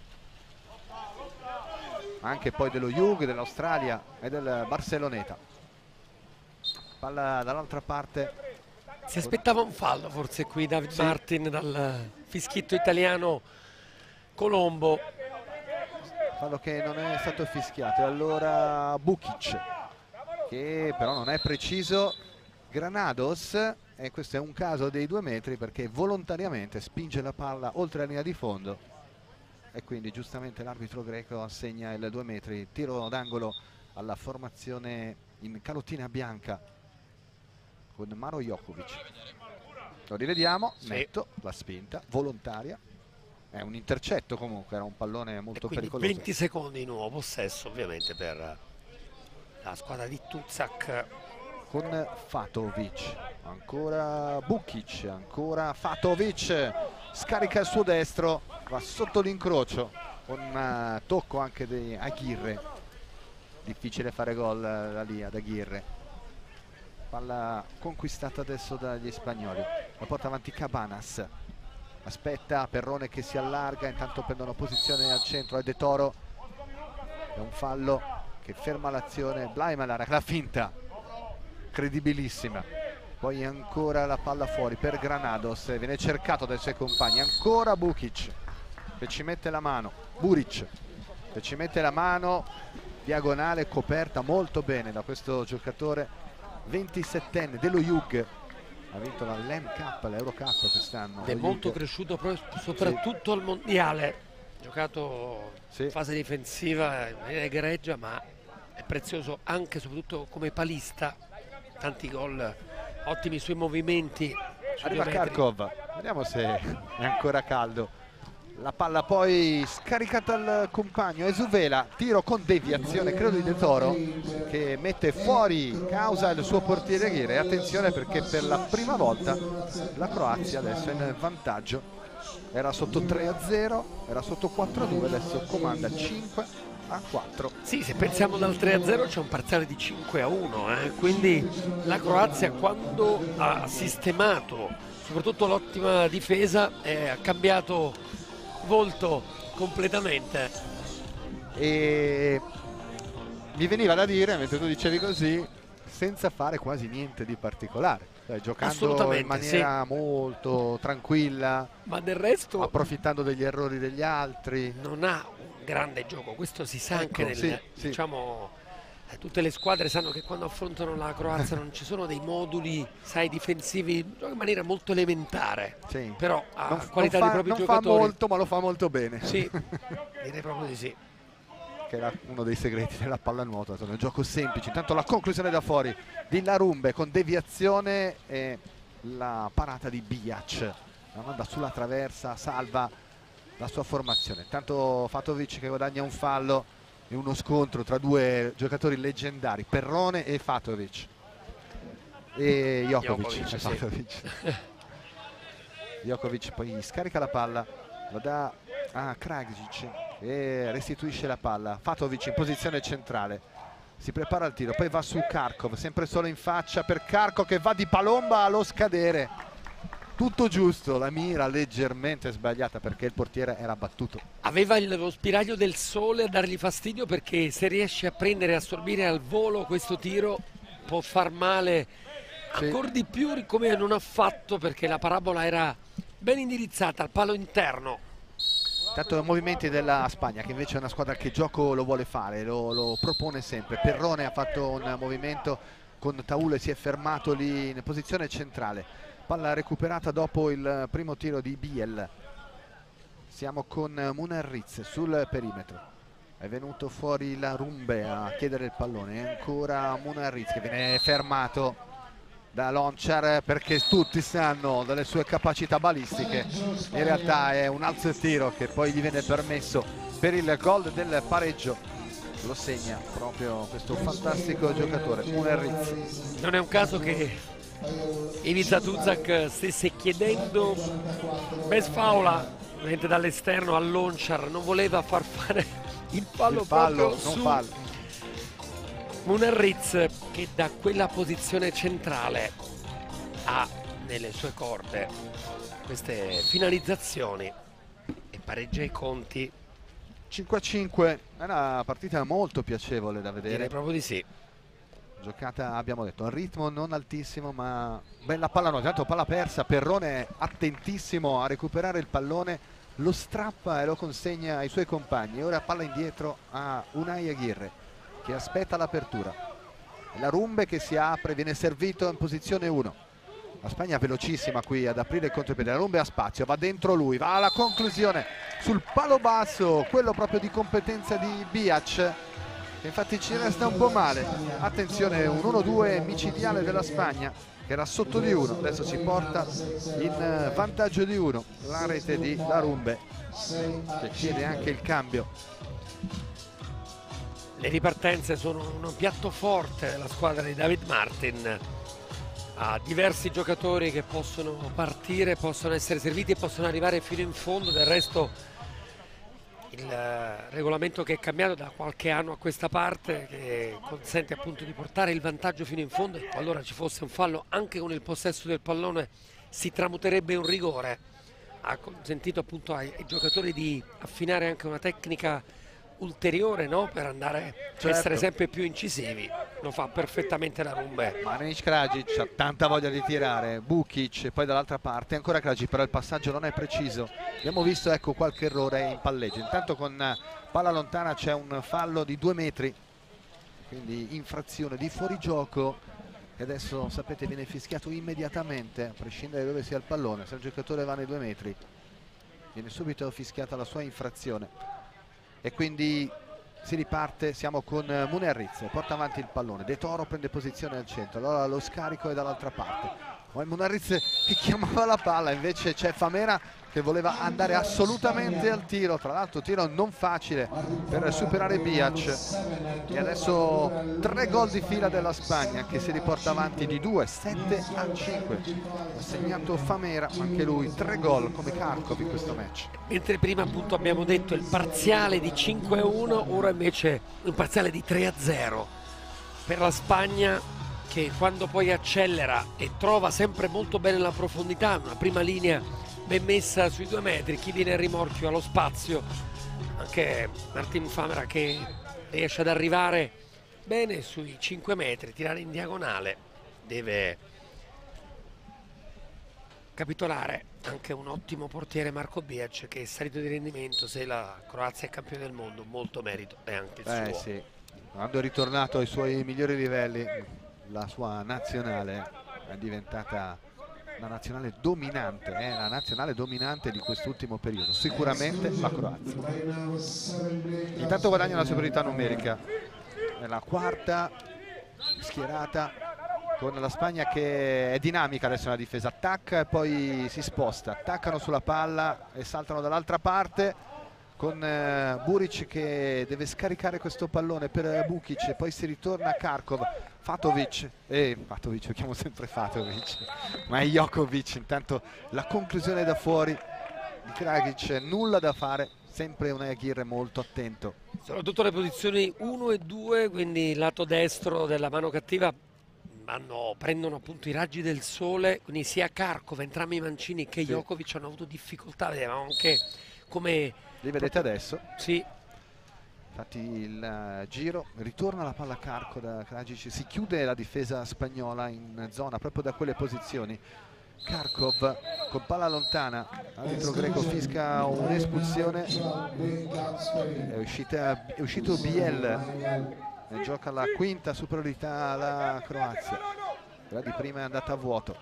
anche poi dello Jug, dell'Australia e del Barceloneta. Palla dall'altra parte. Si aspettava un fallo forse qui David Martin dal fischietto italiano Colombo. Fallo che non è stato fischiato, e allora Bukic, che però non è preciso. Granados, e questo è un caso dei 2 metri perché volontariamente spinge la palla oltre la linea di fondo, e quindi giustamente l'arbitro greco assegna il 2 metri, tiro d'angolo alla formazione in calottina bianca con Maro Jokovic. Lo rivediamo, netto, la spinta volontaria, è un intercetto comunque, era un pallone molto pericoloso. 20 secondi di nuovo possesso ovviamente per la squadra di Tuzak. Con Fatovic, ancora Bukic, ancora Fatovic, scarica il suo destro, va sotto l'incrocio con un tocco anche di Aguirre, difficile fare gol da lì ad Aguirre. Palla conquistata adesso dagli spagnoli, la porta avanti Cabanas, aspetta Perrone che si allarga, intanto prendono posizione al centro, è De Toro, è un fallo che ferma l'azione. Blaimalar, la finta credibilissima, poi ancora la palla fuori per Granados, viene cercato dai suoi compagni, ancora Bukic che ci mette la mano, Buric che ci mette la mano, diagonale coperta molto bene da questo giocatore 27enne dello Jug, ha vinto la LEM Cup, l'Eurocup quest'anno È molto cresciuto soprattutto al mondiale, giocato in fase difensiva in maniera egregia, ma è prezioso anche e soprattutto come palista, tanti gol, ottimi sui movimenti. Arriva Karkov, vediamo se è ancora caldo. La palla poi scaricata al compagno Esuvela, tiro con deviazione credo di De Toro, che mette fuori causa il suo portiere Aguirre. Attenzione perché per la prima volta la Croazia adesso è in vantaggio, era sotto 3-0, era sotto 4-2, adesso comanda 5-4. Sì, se pensiamo dal 3-0 c'è un parziale di 5-1, quindi la Croazia, quando ha sistemato soprattutto l'ottima difesa, ha cambiato volto completamente. E mi veniva da dire, mentre tu dicevi così, senza fare quasi niente di particolare, cioè, giocando in maniera molto tranquilla, ma del resto approfittando degli errori degli altri. Non ha un grande gioco, questo si sa anche nel, diciamo, tutte le squadre sanno che quando affrontano la Croazia non ci sono dei moduli, sai, difensivi, gioca in maniera molto elementare, però ha qualità di propri giocatori. Non fa molto, ma lo fa molto bene. Sì, direi proprio di sì. Che era uno dei segreti della pallanuoto, è un gioco semplice. Intanto la conclusione da fuori di Larumbe con deviazione e la parata di Bijac, la manda sulla traversa, salva la sua formazione. Intanto Fatovic che guadagna un fallo e uno scontro tra 2 giocatori leggendari, Perrone e Fatovic e Jokovic. Jokovic poi scarica la palla, lo dà a Kragic e restituisce la palla. Fatovic in posizione centrale, si prepara al tiro, poi va su Karkov, sempre solo in faccia per Karkov che va di palomba allo scadere. tutto giusto, la mira leggermente sbagliata perché il portiere era battuto. Aveva lo spiraglio del sole a dargli fastidio, perché se riesce a prendere e assorbire al volo questo tiro può far male ancora di più, come non ha fatto, perché la parabola era ben indirizzata al palo interno. Tanto i movimenti della Spagna, che invece è una squadra che gioco lo vuole fare, lo propone sempre. Perrone ha fatto un movimento con Taul e si è fermato lì in posizione centrale. Palla recuperata dopo il primo tiro di Biel. Siamo con Munarriz sul perimetro. È venuto fuori la Rumbe a chiedere il pallone. E ancora Munarriz che viene fermato da Lonchar, perché tutti sanno delle sue capacità balistiche. In realtà è un alzo tiro che poi gli viene permesso per il gol del pareggio. Lo segna proprio questo fantastico giocatore Munarriz. Non è un caso che Ivica Tuzak stesse chiedendo best faula dall'esterno a Lonchar, non voleva far fare il fallo proprio non su fallo. Munarriz, che da quella posizione centrale ha nelle sue corde queste finalizzazioni e pareggia i conti. 5-5, è una partita molto piacevole da Direi vedere. proprio di sì. Giocata, abbiamo detto, a ritmo non altissimo, ma bella palla, no, tanto palla persa. Perrone è attentissimo a recuperare il pallone, lo strappa e lo consegna ai suoi compagni. Ora palla indietro a Unai Aguirre che aspetta l'apertura. La Rumbe che si apre, viene servito in posizione 1. La Spagna velocissima qui ad aprire il contropiede. La Rumbe ha spazio, va dentro lui, va alla conclusione sul palo basso, quello proprio di competenza di Biac, che infatti ci resta un po' male. Attenzione, un 1-2 micidiale della Spagna che era sotto di 1, adesso si porta in vantaggio di 1. La rete di La Rumbe che chiede anche il cambio. Le ripartenze sono un piatto forte della squadra di David Martin. Ha diversi giocatori che possono partire, possono essere serviti e possono arrivare fino in fondo. Del resto il regolamento che è cambiato da qualche anno a questa parte, che consente appunto di portare il vantaggio fino in fondo, e qualora ci fosse un fallo anche con il possesso del pallone si tramuterebbe in un rigore. Ha consentito appunto ai giocatori di affinare anche una tecnica ulteriore, no? Per andare a essere sempre più incisivi. Lo fa perfettamente la Rumbe. Marinic Krajic ha tanta voglia di tirare, Bukic, e poi dall'altra parte ancora Krajic, però il passaggio non è preciso. Abbiamo visto, ecco, qualche errore in palleggio. Intanto con palla lontana c'è un fallo di 2 metri, quindi infrazione di fuorigioco, che adesso sapete viene fischiato immediatamente a prescindere da dove sia il pallone. Se il giocatore va nei 2 metri viene subito fischiata la sua infrazione. E quindi si riparte, siamo con Munarriz, porta avanti il pallone, De Toro prende posizione al centro, allora lo scarico è dall'altra parte. Poi Munarriz che chiamava la palla, invece c'è Famera che voleva andare assolutamente al tiro, tra l'altro tiro non facile per superare Biac. E adesso 3 gol di fila della Spagna che si riporta avanti di 2, 7-5. Ha segnato Famera, anche lui 3 gol come Kharkov in questo match. Mentre prima appunto abbiamo detto il parziale di 5-1, ora invece un parziale di 3-0 per la Spagna, che quando poi accelera e trova sempre molto bene la profondità, una prima linea ben messa sui 2 metri, chi viene a rimorchio allo spazio, anche Martin Famera che riesce ad arrivare bene sui 5 metri, tirare in diagonale, deve capitolare anche un ottimo portiere Marko Biac, che è salito di rendimento. Se la Croazia è campione del mondo, molto merito è anche il suo. Sì. Quando è ritornato ai suoi migliori livelli, la sua nazionale è diventata la nazionale dominante, è la nazionale dominante di quest'ultimo periodo, sicuramente la Croazia. Intanto guadagna la superiorità numerica, è la quarta schierata, con la Spagna che è dinamica adesso nella difesa, attacca e poi si sposta, attaccano sulla palla e saltano dall'altra parte, con Buric che deve scaricare questo pallone per Bukic, e poi si ritorna a Kharkov. Fatovic, lo chiamo sempre Fatovic, ma è Jokovic. Intanto la conclusione da fuori di Krajic, nulla da fare, sempre un Aguirre molto attento. Soprattutto le posizioni 1 e 2, quindi lato destro della mano cattiva, prendono appunto i raggi del sole, quindi sia Karkov, entrambi i mancini, che Sì. Jokovic hanno avuto difficoltà, vedevamo anche come... Li vedete adesso? Sì, Infatti il giro, ritorna la palla a Karkov da Krajic, si chiude la difesa spagnola in zona proprio da quelle posizioni. Karkov con palla lontana, l'arbitro greco fisca un'espulsione, è uscito Biel e gioca la quinta superiorità alla Croazia. Quella di prima è andata a vuoto.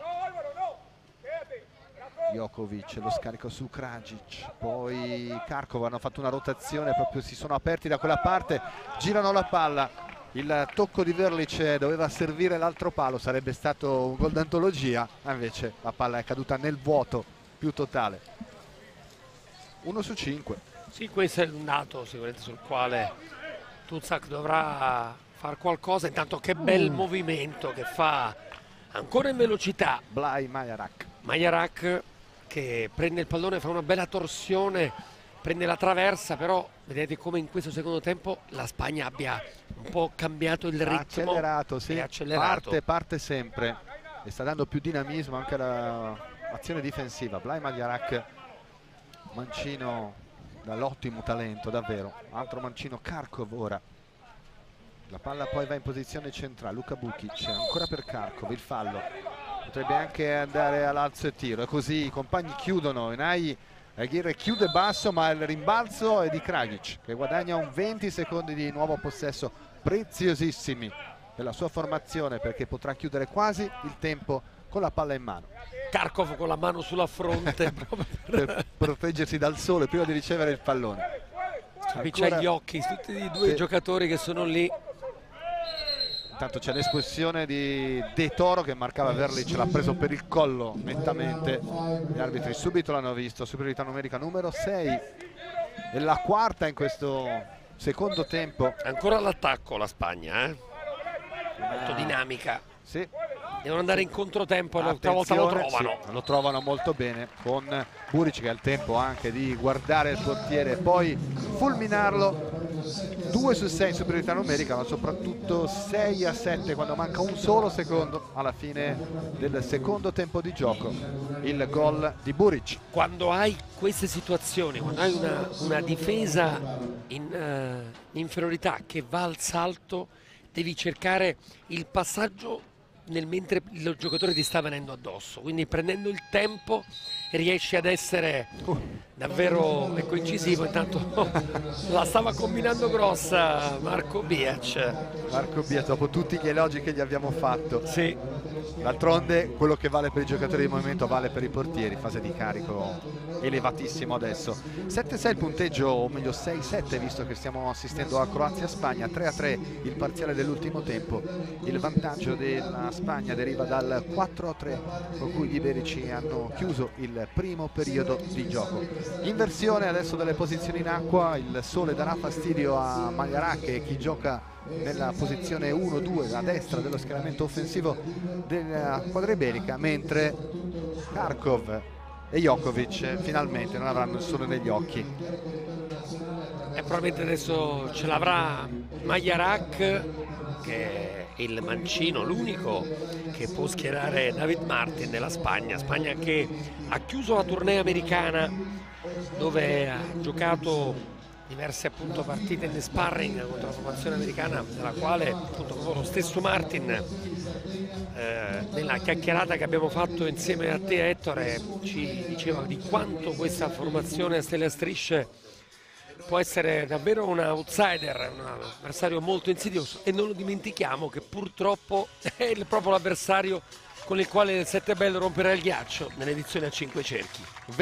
Jokovic, lo scarico su Krajic, poi Karkov, hanno fatto una rotazione, proprio si sono aperti da quella parte, girano la palla, il tocco di Verlic doveva servire l'altro palo, sarebbe stato un gol d'antologia, invece la palla è caduta nel vuoto più totale. 1 su 5. sì, questo è un dato sicuramente sul quale Tuzak dovrà fare qualcosa. Intanto che bel movimento che fa ancora in velocità Blaj Majarak. Majarak, che prende il pallone, fa una bella torsione, prende la traversa, però vedete come in questo secondo tempo la Spagna abbia un po' cambiato il ritmo, Accelerato, sì. e accelerato. Parte sempre e sta dando più dinamismo anche all'azione difensiva. Blaj Majarak, mancino dall'ottimo talento davvero, altro mancino. Karkov ora, la palla poi va in posizione centrale, Luka Bukic, ancora per Karkov, il fallo, potrebbe anche andare all'alzo e tiro, e così i compagni chiudono. Enai Aguirre chiude basso, ma il rimbalzo è di Krajic, che guadagna un 20 secondi di nuovo possesso, preziosissimi per la sua formazione, perché potrà chiudere quasi il tempo con la palla in mano. Karkov con la mano sulla fronte proprio Per proteggersi dal sole prima di ricevere il pallone. qui c'ha gli occhi, tutti e due i giocatori che sono lì. Intanto c'è l'espulsione di De Toro che marcava Verlic, l'ha preso per il collo nettamente, gli arbitri subito l'hanno visto. Superiorità numerica numero 6 e la quarta in questo secondo tempo. Ancora all'attacco la Spagna, molto dinamica, Sì. devono andare in controtempo, l'altra volta lo Attenzione, trovano. sì, lo trovano molto bene, con Buric che ha il tempo anche di guardare il portiere e poi fulminarlo. 2 su 6 superiorità numerica, ma soprattutto 6 a 7 quando manca un solo secondo alla fine del secondo tempo di gioco. Il gol di Buric. Quando hai queste situazioni, quando hai una difesa in inferiorità che va al salto, devi cercare il passaggio mentre il giocatore ti sta venendo addosso, quindi prendendo il tempo riesci ad essere davvero incisivo. Intanto la stava combinando grossa Marco Biac. Marco Biac, dopo tutti gli elogi che gli abbiamo fatto. Sì. D'altronde quello che vale per i giocatori di movimento vale per i portieri, fase di carico elevatissimo adesso. 7-6 il punteggio, o meglio 6-7, visto che stiamo assistendo a Croazia-Spagna. 3-3 il parziale dell'ultimo tempo. Il vantaggio della Spagna deriva dal 4-3 con cui gli iberici hanno chiuso il primo periodo di gioco. Inversione adesso delle posizioni in acqua, il sole darà fastidio a Majarak, e chi gioca nella posizione 1-2 a destra dello schieramento offensivo della squadra iberica, mentre Karkov e Jokovic finalmente non avranno il sole negli occhi. E probabilmente adesso ce l'avrà Majarak, che è il mancino, l'unico che può schierare David Martin della Spagna. Spagna che ha chiuso la tournée americana, dove ha giocato diverse appunto partite in sparring contro la formazione americana, della quale appunto lo stesso Martin nella chiacchierata che abbiamo fatto insieme a te, Ettore, ci diceva di quanto questa formazione a stelle a strisce può essere davvero un outsider, un avversario molto insidioso, e non lo dimentichiamo che purtroppo è proprio l'avversario con il quale il Sette Bello romperà il ghiaccio nell'edizione a 5 cerchi.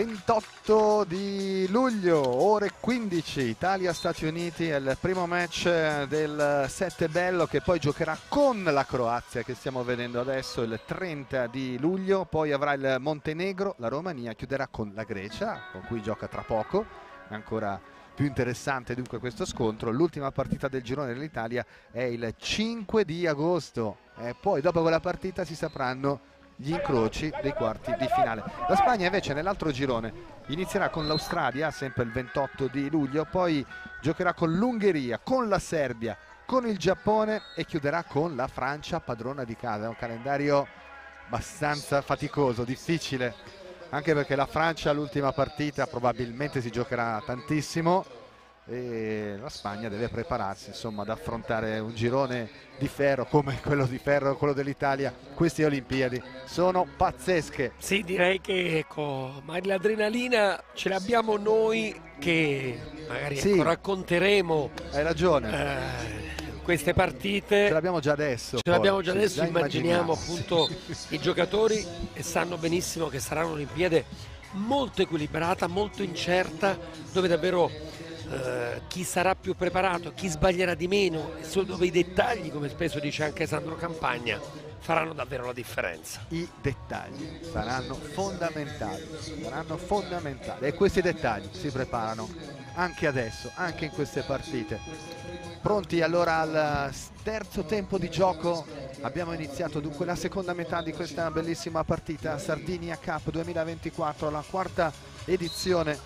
28 di luglio, ore 15, Italia-Stati Uniti, è il primo match del Sette Bello, che poi giocherà con la Croazia, che stiamo vedendo adesso, il 30 di luglio. Poi avrà il Montenegro, la Romania chiuderà con la Grecia, con cui gioca tra poco. Ancora più interessante dunque questo scontro. L'ultima partita del girone dell'Italia è il 5 di agosto, e poi dopo quella partita si sapranno gli incroci dei quarti di finale. La Spagna invece nell'altro girone inizierà con l'Australia sempre il 28 di luglio, poi giocherà con l'Ungheria, con la Serbia, con il Giappone e chiuderà con la Francia, padrona di casa. È un calendario abbastanza faticoso, difficile, anche perché la Francia l'ultima partita probabilmente si giocherà tantissimo e la Spagna deve prepararsi insomma ad affrontare un girone di ferro come quello di ferro, quello dell'Italia. Queste Olimpiadi sono pazzesche. Sì, direi che ecco, ma l'adrenalina ce l'abbiamo noi che magari Sì, ecco, racconteremo hai ragione, queste partite. ce l'abbiamo già adesso. Ce l'abbiamo poi, già sì, adesso, immaginiamo sì. appunto i giocatori e sanno benissimo che sarà un'Olimpiade molto equilibrata, molto incerta, dove davvero chi sarà più preparato, chi sbaglierà di meno, e solo dove i dettagli, come spesso dice anche Sandro Campagna, faranno davvero la differenza. I dettagli saranno fondamentali e questi dettagli si preparano anche adesso, anche in queste partite. Pronti allora al terzo tempo di gioco. Abbiamo iniziato dunque la seconda metà di questa bellissima partita Sardinia Cup 2024, la quarta edizione.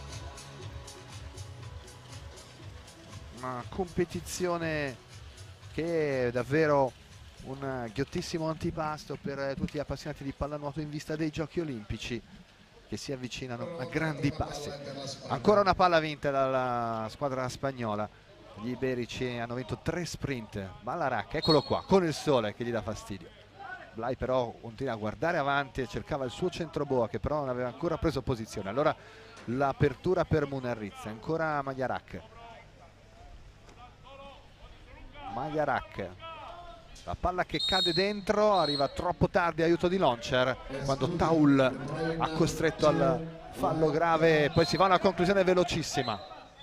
Una competizione che è davvero un ghiottissimo antipasto per tutti gli appassionati di pallanuoto in vista dei giochi olimpici che si avvicinano a grandi passi. Ancora una palla vinta dalla squadra spagnola. Gli iberici hanno vinto 3 sprint. Malarak, eccolo qua, con il sole che gli dà fastidio. Blai però continua a guardare avanti e cercava il suo centroboa che però non aveva ancora preso posizione. Allora l'apertura per Munarriz, ancora Magnarak. La palla che cade dentro, arriva troppo tardi, aiuto di Loncher quando Taul ha costretto al fallo grave. Poi si va a una conclusione velocissima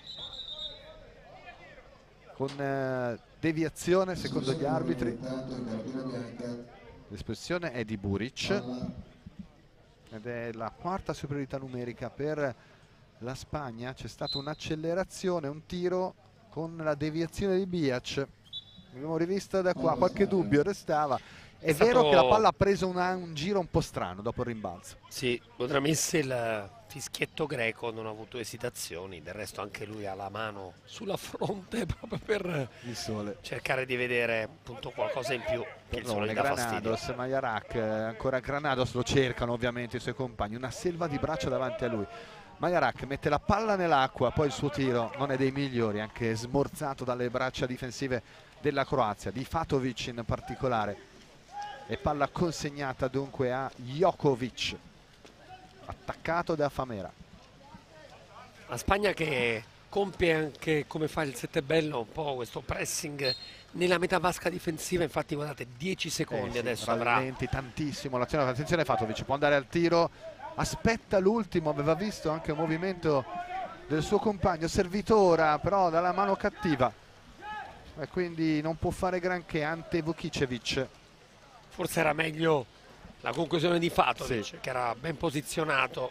con deviazione secondo gli arbitri. L'espressione è di Buric ed è la quarta superiorità numerica per la Spagna. C'è stata un'accelerazione, un tiro con la deviazione di Biac. L'abbiamo rivista da qua, qualche dubbio restava. È vero che la palla ha preso un giro un po' strano dopo il rimbalzo. Sì, Bodramesse, il fischietto greco, non ha avuto esitazioni, del resto anche lui ha la mano sulla fronte proprio per Il sole. cercare di vedere appunto qualcosa in più che il sole gli dà fastidio. Granados, Magnarak, ancora Granados, lo cercano ovviamente i suoi compagni, una selva di braccia davanti a lui. Magnarak mette la palla nell'acqua, poi il suo tiro non è dei migliori, anche smorzato dalle braccia difensive della Croazia, di Fatovic in particolare, e palla consegnata dunque a Jokovic, attaccato da Famera. La Spagna che compie anche, come fa il Settebello, un po' questo pressing nella metà vasca difensiva. Infatti guardate, 10 secondi Sì, adesso avrà. rallenti tantissimo l'azione. Attenzione, Fatovic può andare al tiro, aspetta l'ultimo, aveva visto anche un movimento del suo compagno, servito ora però dalla mano cattiva e quindi non può fare granché Ante Vukicevic. Forse era meglio la conclusione di Fatovic, Sì, che era ben posizionato.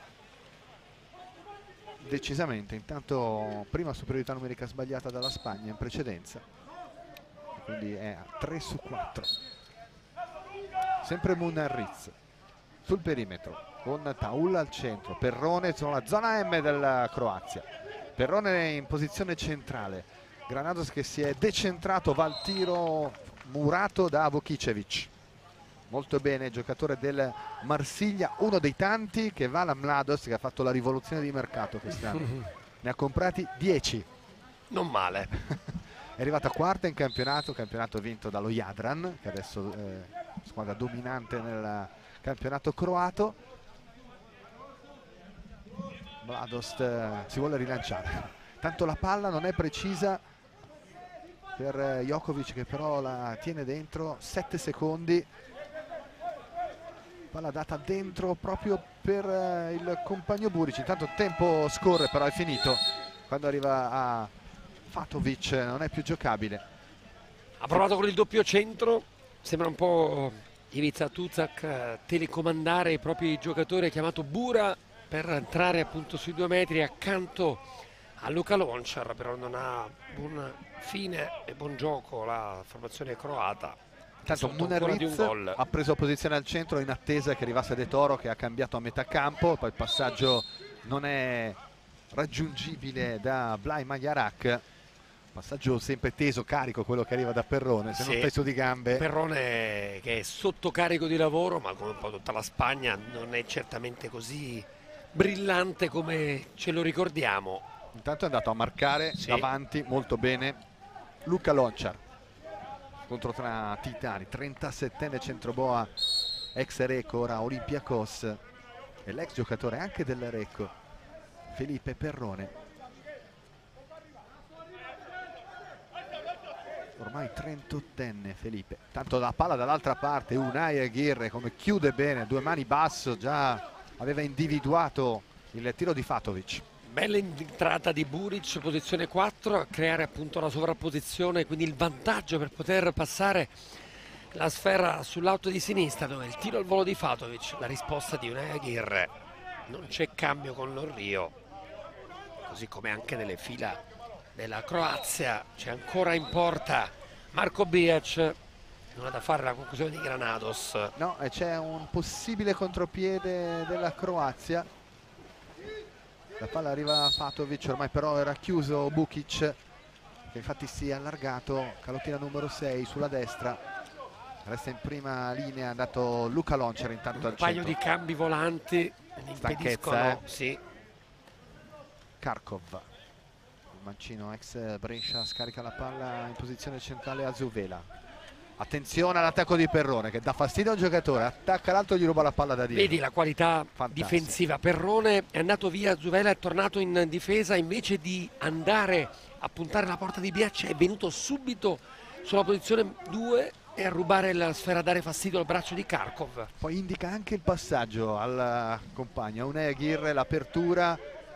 decisamente. Intanto prima superiorità numerica sbagliata dalla Spagna in precedenza, quindi è a 3 su 4. Sempre Munarriz sul perimetro con Taul al centro, Perrone sulla zona M della Croazia, Perrone in posizione centrale, Granados che si è decentrato, va al tiro murato da Vukicevic. Molto bene, giocatore del Marsiglia, uno dei tanti che va alla Mladost, che ha fatto la rivoluzione di mercato quest'anno. Ne ha comprati 10. Non male. È arrivata quarta in campionato vinto dallo Jadran, che adesso è squadra dominante nel campionato croato. Mladost si vuole rilanciare. Tanto la palla non è precisa per Jokovic, che però la tiene dentro. 7 secondi. Palla data dentro proprio per il compagno Buric. Intanto il tempo scorre, però è finito. Quando arriva a Fatovic non è più giocabile. Ha provato con il doppio centro, sembra un po' Ivica Tuzak telecomandare i propri giocatori. Ha chiamato Bura per entrare appunto sui 2 metri accanto a Luka Lončar, però non ha buon fine e buon gioco la formazione croata. Tanto Munarriz ha preso posizione al centro in attesa che arrivasse De Toro, che ha cambiato a metà campo, poi il passaggio non è raggiungibile da Blai Magnarak. Passaggio sempre teso, carico, quello che arriva da Perrone, se non peso di gambe. Perrone che è sotto carico di lavoro, ma come un po' tutta la Spagna non è certamente così brillante come ce lo ricordiamo. Intanto è andato a marcare davanti molto bene Luka Lončar, scontro tra titani, 37enne centroboa, ex Recco, ora Olympiacos, e l'ex giocatore anche del Recco, Felipe Perrone. Ormai 38enne Felipe. Tanto la palla dall'altra parte, Unai Aguirre come chiude bene, due mani basso, già aveva individuato il tiro di Fatovic. Bella entrata di Buric, posizione 4, a creare appunto la sovrapposizione, quindi il vantaggio per poter passare la sfera sull'auto di sinistra, dove il tiro al volo di Fatovic, la risposta di Unai Aguirre. Non c'è cambio con l'Orrio, così come anche nelle fila della Croazia. C'è ancora in porta Marko Bijac, non ha da fare la conclusione di Granados. No, e c'è un possibile contropiede della Croazia. La palla arriva a Fatovic, ormai però era chiuso Bukic, che infatti si è allargato, calottina numero 6 sulla destra. Resta in prima linea, è andato Luka Lončar intanto al centro. Un paio di cambi volanti impediscono, sì. Karkov, il mancino ex Brescia, scarica la palla in posizione centrale a Zuvela. Attenzione all'attacco di Perrone che dà fastidio a un giocatore, attacca l'altro e gli ruba la palla da dietro. Vedi la qualità difensiva. Perrone è andato via, Zuvela è tornato in difesa, invece di andare a puntare la porta di Bijac è venuto subito sulla posizione 2 e a rubare la sfera, a dare fastidio al braccio di Karkov. Poi indica anche il passaggio al compagno Unai Aguirre, l'apertura,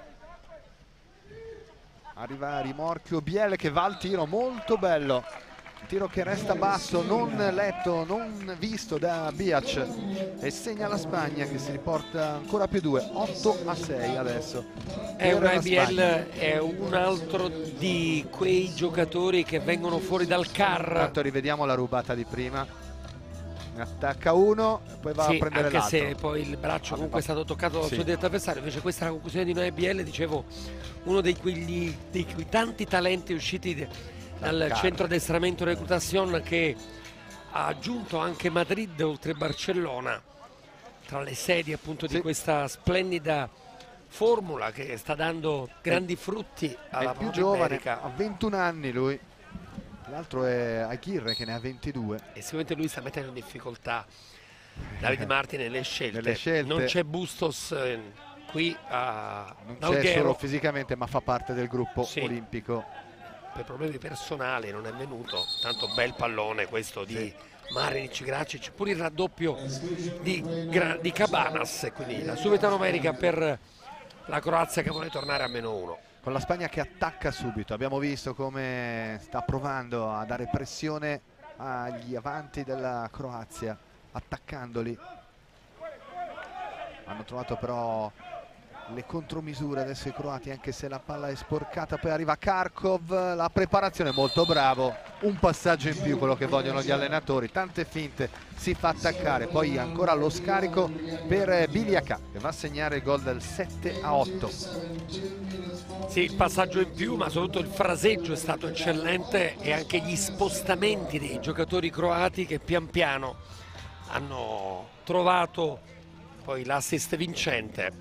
arriva a rimorchio Biel che va al tiro, molto bello, tiro che resta basso, non letto, non visto da Bijac, e segna la Spagna che si riporta ancora più 2, 8-6 adesso. Unai Biel è un altro di quei giocatori che vengono fuori dal CAR. Intanto rivediamo la rubata di prima, attacca uno e poi va a prendere l'altro. Anche se poi il braccio comunque è stato toccato dal suo diretto avversario. Invece questa è la conclusione di Unai Biel, dicevo, uno dei quei tanti talenti usciti dal centro addestramento Reclutation, che ha aggiunto anche Madrid oltre Barcellona tra le sedi appunto di questa splendida formula che sta dando grandi frutti alla più giovane, ha 21 anni lui, l'altro è Aguirre che ne ha 22 e sicuramente lui sta mettendo in difficoltà Davide Martin nelle scelte. Non c'è Bustos qui a non c'è solo fisicamente, ma fa parte del gruppo olimpico. Per problemi personali non è venuto, tanto bel pallone questo di Marinic, Gracic, pure il raddoppio di Cabanas, e quindi la subita numerica per la Croazia che vuole tornare a -1. Con la Spagna che attacca subito, abbiamo visto come sta provando a dare pressione agli avanti della Croazia, attaccandoli. Hanno trovato però le contromisure adesso i croati, anche se la palla è sporcata. Poi arriva Karkov, la preparazione molto bravo, un passaggio in più, quello che vogliono gli allenatori, tante finte, si fa attaccare, poi ancora lo scarico per Biljaka che va a segnare il gol del 7-8. Sì, il passaggio in più, ma soprattutto il fraseggio è stato eccellente, e anche gli spostamenti dei giocatori croati che pian piano hanno trovato poi l'assist vincente,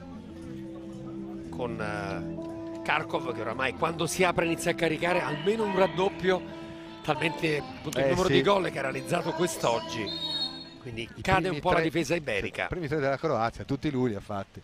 con Karkov che oramai quando si apre inizia a caricare almeno un raddoppio, talmente appunto il numero di gol che ha realizzato quest'oggi, quindi cade un po' la difesa iberica. I primi 3 della Croazia, tutti lui li ha fatti.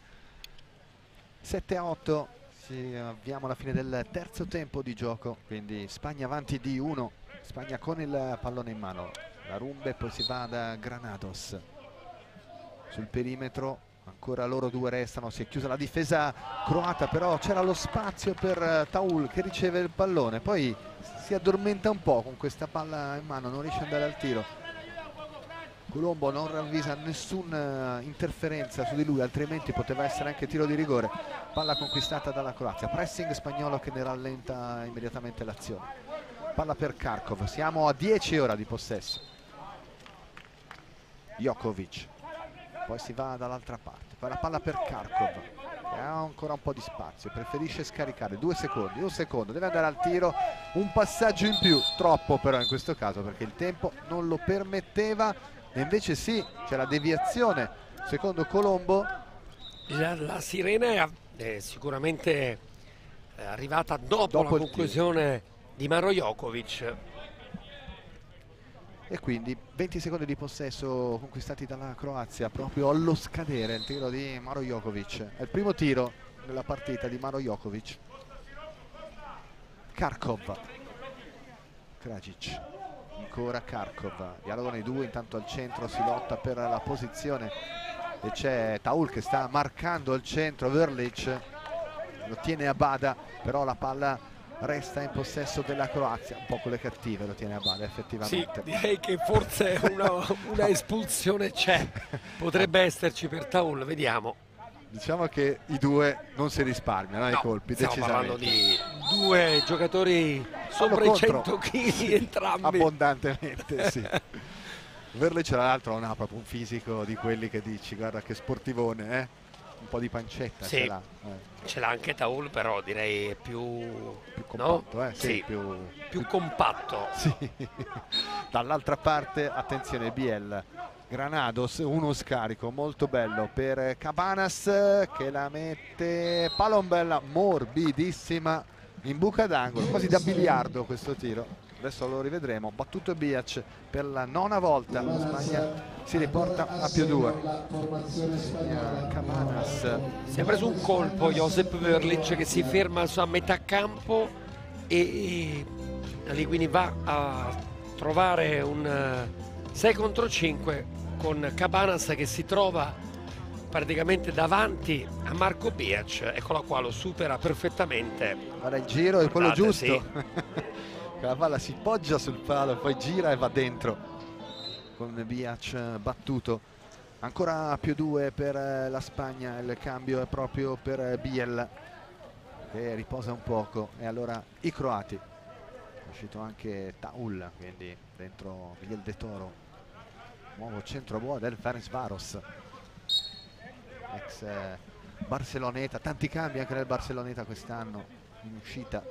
7-8, avviamo alla fine del terzo tempo di gioco, quindi Spagna avanti di 1, Spagna con il pallone in mano, la Rumbe, poi si va da Granados sul perimetro. Ancora loro due restano, si è chiusa la difesa croata, però c'era lo spazio per Taul che riceve il pallone, poi si addormenta un po' con questa palla in mano, non riesce ad andare al tiro. Colombo non ravvisa nessuna interferenza su di lui, altrimenti poteva essere anche tiro di rigore. Palla conquistata dalla Croazia, pressing spagnolo che ne rallenta immediatamente l'azione. Palla per Karkov, siamo a 10 ora di possesso. Jokovic, poi si va dall'altra parte, poi la palla per Karkov che ha ancora un po' di spazio, preferisce scaricare 2 secondi, 1 secondo, deve andare al tiro, un passaggio in più, troppo però in questo caso perché il tempo non lo permetteva, e invece sì, c'è la deviazione secondo Colombo. La sirena è sicuramente arrivata dopo la il conclusione di Maro Jokovic. E quindi 20 secondi di possesso conquistati dalla Croazia proprio allo scadere il tiro di Maro Jokovic. È il primo tiro della partita di Maro Jokovic. Karkov, Krajic, ancora Karkov, dialogano i due, intanto al centro si lotta per la posizione e c'è Taul che sta marcando il centro, Verlic lo tiene a bada, però la palla resta in possesso della Croazia, un po' con le cattive lo tiene a bada effettivamente. Sì, direi che forse una espulsione c'è, potrebbe esserci per Taul, vediamo. Diciamo che i due non si risparmiano i colpi, stiamo decisamente. parlando di due giocatori sopra i 100 kg entrambi. Abbondantemente, sì. Verlic tra l'altro non ha proprio un fisico di quelli che dici guarda che sportivone, un po' di pancetta sì, ce l'ha. Ce l'ha anche Taul, però direi più compatto, no? Sì, più compatto. Sì. Dall'altra parte attenzione Biel, Granados, uno scarico molto bello per Cabanas che la mette, palombella morbidissima in buca d'angolo, quasi da biliardo questo tiro. Adesso lo rivedremo. Battuto Biac per la 9ª volta, la Spagna si riporta a +2. Cabanas si è preso un colpo Josep Verlic che si ferma a metà campo e lì quindi va a trovare un 6 contro 5 con Cabanas che si trova praticamente davanti a Marco Biac. Eccola qua, lo supera perfettamente. Guarda, il giro è quello giusto. Sì. La palla si poggia sul palo, poi gira e va dentro con Biac battuto. Ancora +2 per la Spagna, il cambio è proprio per Biel che riposa un poco, e allora i croati. È uscito anche Taul, quindi dentro Miguel de Toro. Nuovo centro buono del Ferencváros, ex Barceloneta, tanti cambi anche nel Barceloneta quest'anno in uscita.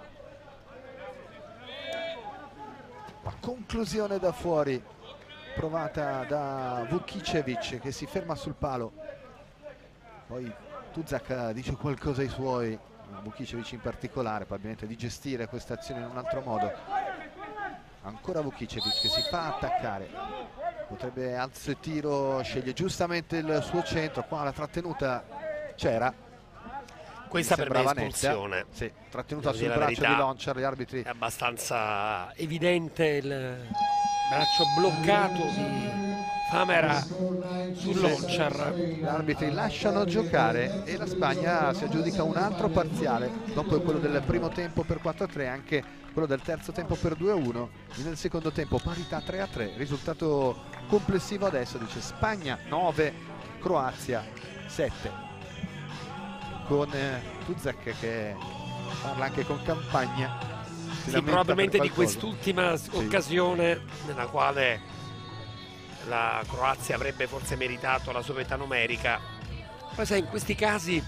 La conclusione da fuori provata da Vukicevic che si ferma sul palo, poi Tuzak dice qualcosa ai suoi, Vukicevic in particolare, probabilmente di gestire questa azione in un altro modo. Ancora Vukicevic che si fa attaccare, potrebbe alzo e tiro, sceglie giustamente il suo centro, qua la trattenuta c'era. Questa per me è espulsione. Sì, trattenuta sul braccio di Lonchar, gli arbitri. È abbastanza evidente il braccio bloccato di Famera su Lonchar. Gli arbitri lasciano giocare e la Spagna si aggiudica un altro parziale, dopo quello del primo tempo per 4-3, anche quello del terzo tempo per 2-1. Nel secondo tempo parità 3-3, risultato complessivo adesso dice Spagna 9, Croazia 7. Con Tuzak che parla anche con Campagna. Sì, probabilmente di quest'ultima occasione nella quale la Croazia avrebbe forse meritato la sua metà numerica. Poi sai, in questi casi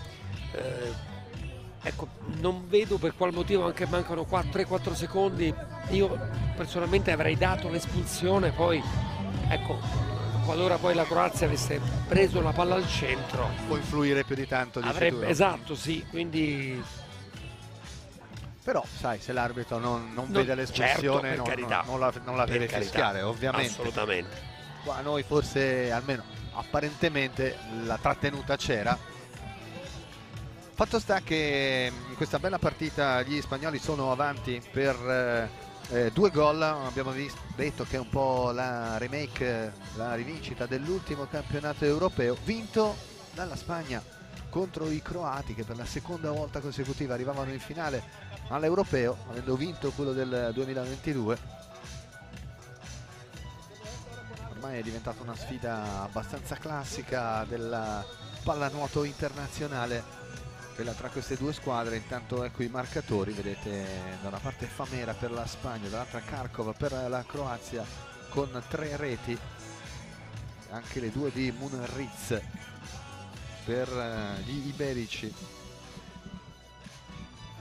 ecco, non vedo per qual motivo, anche mancano 3-4 secondi, io personalmente avrei dato l'espulsione, poi ecco, qualora poi la Croazia avesse preso la palla al centro può influire più di tanto, avrebbe, esatto, sì, quindi però sai, se l'arbitro non vede l'espulsione, certo, non la deve fischiare, ovviamente. Assolutamente. Qua noi forse, almeno apparentemente, la trattenuta c'era. Fatto sta che in questa bella partita gli spagnoli sono avanti per 2 gol. Abbiamo detto che è un po' la remake, la rivincita dell'ultimo campionato europeo vinto dalla Spagna contro i croati, che per la seconda volta consecutiva arrivavano in finale all'europeo, avendo vinto quello del 2022. Ormai è diventata una sfida abbastanza classica della pallanuoto internazionale, quella tra queste due squadre. Intanto ecco i marcatori, vedete da una parte Famera per la Spagna, dall'altra Karkov per la Croazia con 3 reti, anche le 2 di Munariz per gli iberici.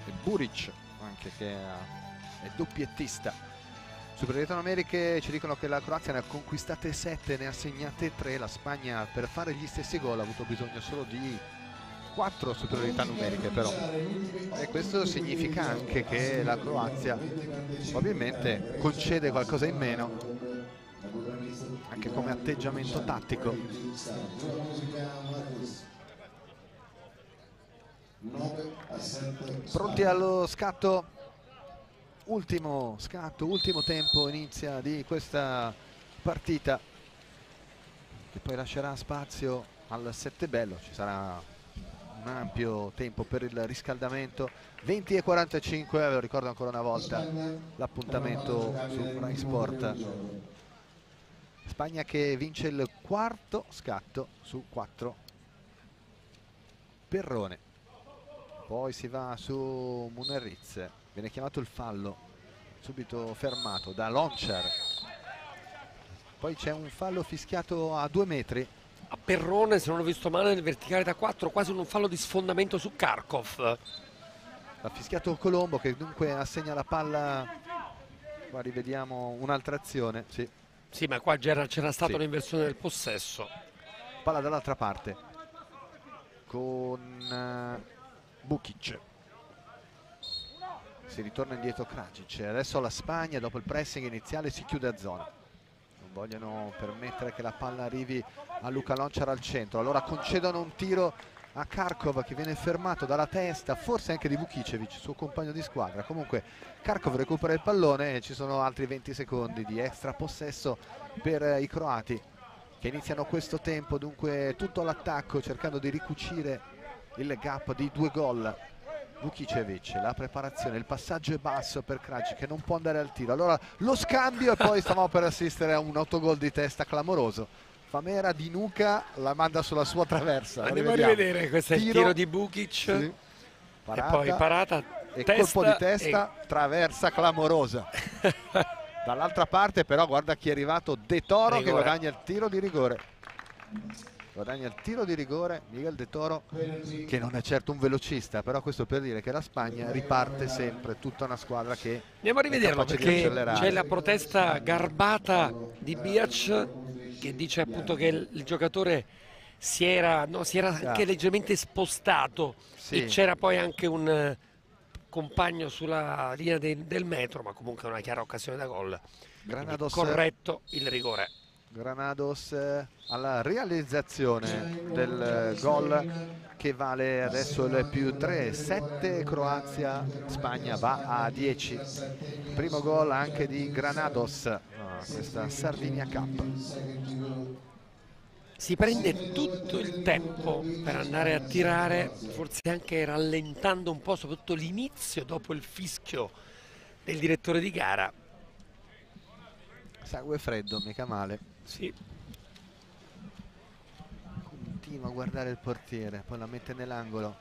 e Buric anche, che è doppiettista. Superiorità numeriche, ci dicono che la Croazia ne ha conquistate 7, ne ha segnate 3. La Spagna, per fare gli stessi gol, ha avuto bisogno solo di 4 superiorità numeriche però, e questo significa anche che la Croazia probabilmente concede qualcosa in meno anche come atteggiamento tattico. Pronti allo scatto, ultimo tempo inizia di questa partita, che poi lascerà spazio al 7 bello. Ci sarà un ampio tempo per il riscaldamento. 20:45, ve lo ricordo ancora una volta l'appuntamento su Rai Sport. Spagna che vince il quarto scatto su 4. Perrone, poi si va su Muneriz, viene chiamato il fallo, subito fermato da Loncher. Poi c'è un fallo fischiato a 2 metri. A Perrone, se non ho visto male, nel verticale da 4, quasi un fallo di sfondamento su Karkov. Ha fischiato Colombo, che dunque assegna la palla. Qua rivediamo un'altra azione. Sì, ma qua c'era stata Sì. un'inversione del possesso. Palla dall'altra parte con Bukic. Si ritorna indietro Krajic. Adesso la Spagna, dopo il pressing iniziale, si chiude a zona. Non vogliono permettere che la palla arrivi a Luka Lončar al centro. Allora concedono un tiro a Karkov, che viene fermato dalla testa, forse anche di Vukicevic, suo compagno di squadra. Comunque Karkov recupera il pallone e ci sono altri 20 secondi di extra possesso per i croati, che iniziano questo tempo dunque tutto all'attacco, cercando di ricucire il gap di 2 gol. Vukicevic, la preparazione, il passaggio è basso per Krajic, che non può andare al tiro. Allora lo scambio e poi stavamo per assistere a un autogol di testa clamoroso. Famera di nuca la manda sulla sua traversa. Andiamo a rivedere, questo è il tiro di Bukic. Sì. Parata, e poi parata e testa, colpo di testa, traversa clamorosa. Dall'altra parte però guarda chi è arrivato, De Toro, che guadagna il tiro di rigore. Guadagna il tiro di rigore Miguel De Toro, che non è certo un velocista, però questo per dire che la Spagna riparte sempre, tutta una squadra che andiamo a rivederlo, perché c'è la protesta garbata di Biac, che dice appunto che il giocatore si era anche leggermente spostato, sì. E c'era poi anche un compagno sulla linea del metro, ma comunque una chiara occasione da gol. Granados, corretto il rigore. Granados alla realizzazione del gol, che vale adesso il +3, 7 Croazia, Spagna va a 10. Primo gol anche di Granados, questa Sardinia Cup. Si prende tutto il tempo per andare a tirare, forse anche rallentando un po', soprattutto l'inizio dopo il fischio del direttore di gara. Sangue freddo, mica male. Sì. Continua a guardare il portiere, poi la mette nell'angolo.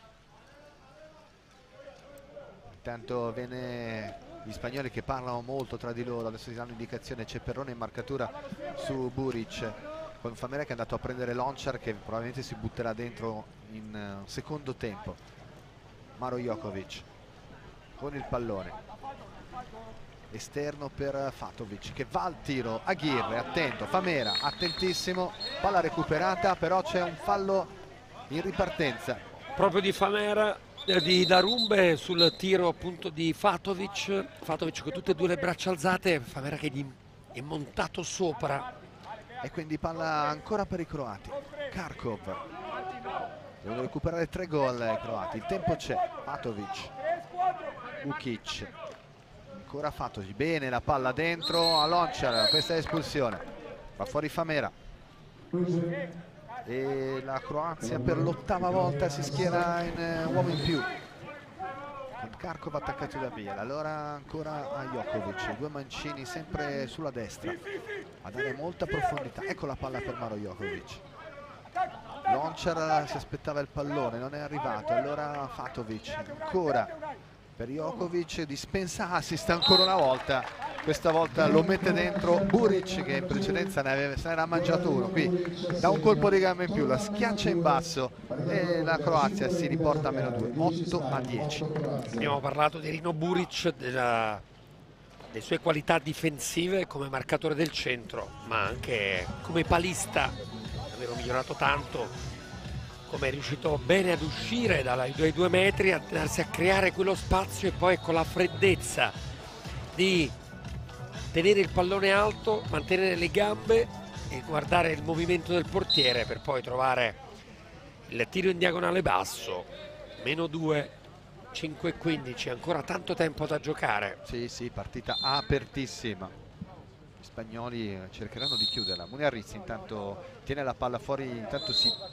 Intanto viene gli spagnoli che parlano molto tra di loro, adesso si danno indicazione, c'è Perrone in marcatura su Buric, con Famera che è andato a prendere Lončar, che probabilmente si butterà dentro in secondo tempo. Maro Jokovic con il pallone. Esterno per Fatovic, che va al tiro. Aguirre, attento, Famera, attentissimo, palla recuperata, però c'è un fallo in ripartenza. Proprio di Famera, di Darumbe sul tiro appunto di Fatovic. Fatovic con tutte e due le braccia alzate, Famera che gli è montato sopra. E quindi palla ancora per i croati. Karkov, devono recuperare 3 gol i croati, il tempo c'è. Fatovic, Vukic, ancora Fatovic, bene la palla dentro a Lončar, questa è espulsione, va fuori Famera e la Croazia per l'8ª volta si schiera in uomo in più, con Karkov attaccato da Biel. Allora ancora a Jokovic, 2 mancini sempre sulla destra a dare molta profondità. Ecco la palla per Maro Jokovic. Lončar si aspettava il pallone, non è arrivato, allora Fatovic ancora per Jokovic, dispensa assist ancora una volta, questa volta lo mette dentro Buric, che in precedenza se ne era mangiato uno. Qui da un colpo di gamma in più la schiaccia in basso e la Croazia si riporta a -2, 8-10. Abbiamo parlato di Rino Buric, delle sue qualità difensive come marcatore del centro, ma anche come palista, davvero migliorato tanto, come è riuscito bene ad uscire dai 2 metri, a andarsi a creare quello spazio e poi con la freddezza di tenere il pallone alto, mantenere le gambe e guardare il movimento del portiere per poi trovare il tiro in diagonale basso. -2, 5-15, ancora tanto tempo da giocare. Sì, partita apertissima. Gli spagnoli cercheranno di chiuderla. Muniarriz intanto tiene la palla fuori, intanto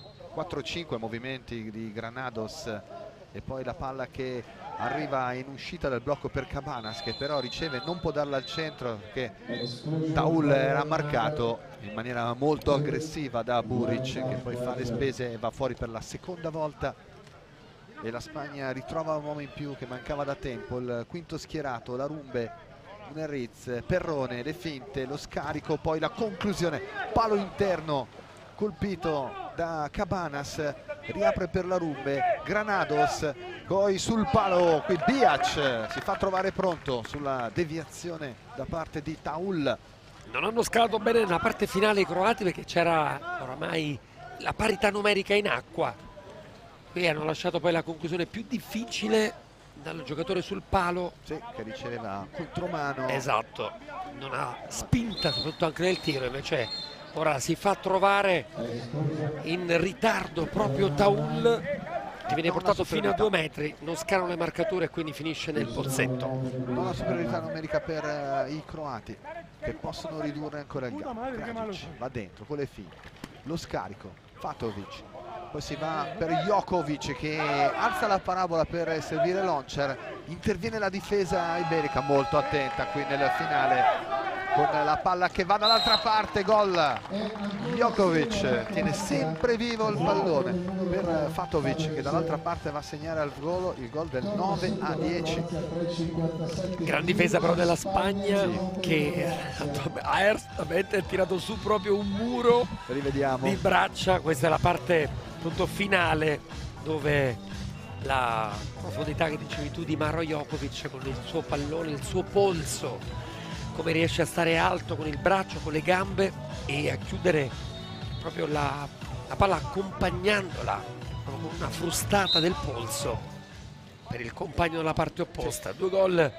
4-5 movimenti di Granados e poi la palla che arriva in uscita dal blocco per Cabanas, che però riceve, non può darla al centro perché Taul era marcato in maniera molto aggressiva da Buric, che poi fa le spese e va fuori per la seconda volta, e la Spagna ritrova un uomo in più che mancava da tempo, il quinto schierato, Larumbe, Muniarriz, Perrone, le finte, lo scarico, poi la conclusione, palo interno colpito da Cabanas, riapre per Larumbe, Granados, poi sul palo qui Biac si fa trovare pronto sulla deviazione da parte di Taul. Non hanno scalato bene nella parte finale i croati perché c'era oramai la parità numerica in acqua. Qui hanno lasciato poi la conclusione più difficile dal giocatore sul palo. Sì, che riceveva contromano. Esatto, non ha spinta soprattutto anche nel tiro, invece ora si fa trovare in ritardo proprio Taul, che viene portato fino a 2 metri, non scalano le marcature e quindi finisce nel pozzetto. Non la superiorità numerica per i croati, che possono ridurre ancora il gap. Krajic va dentro con le finte, lo scarico, Fatovic, poi si va per Jokovic che alza la parabola per servire Lončar, interviene la difesa iberica molto attenta qui nel finale con la palla che va dall'altra parte, gol. Jokovic tiene sempre vivo il pallone per Fatovic, che dall'altra parte va a segnare il gol del 9-10. Gran difesa però della Spagna, che ha tirato su proprio un muro. Rivediamo Di braccia. Questa è la parte appunto finale, dove la profondità che dicevi tu di Maro Jokovic con il suo pallone, il suo polso, come riesce a stare alto con il braccio, con le gambe e a chiudere proprio la palla accompagnandola con una frustata del polso per il compagno della parte opposta. 2 gol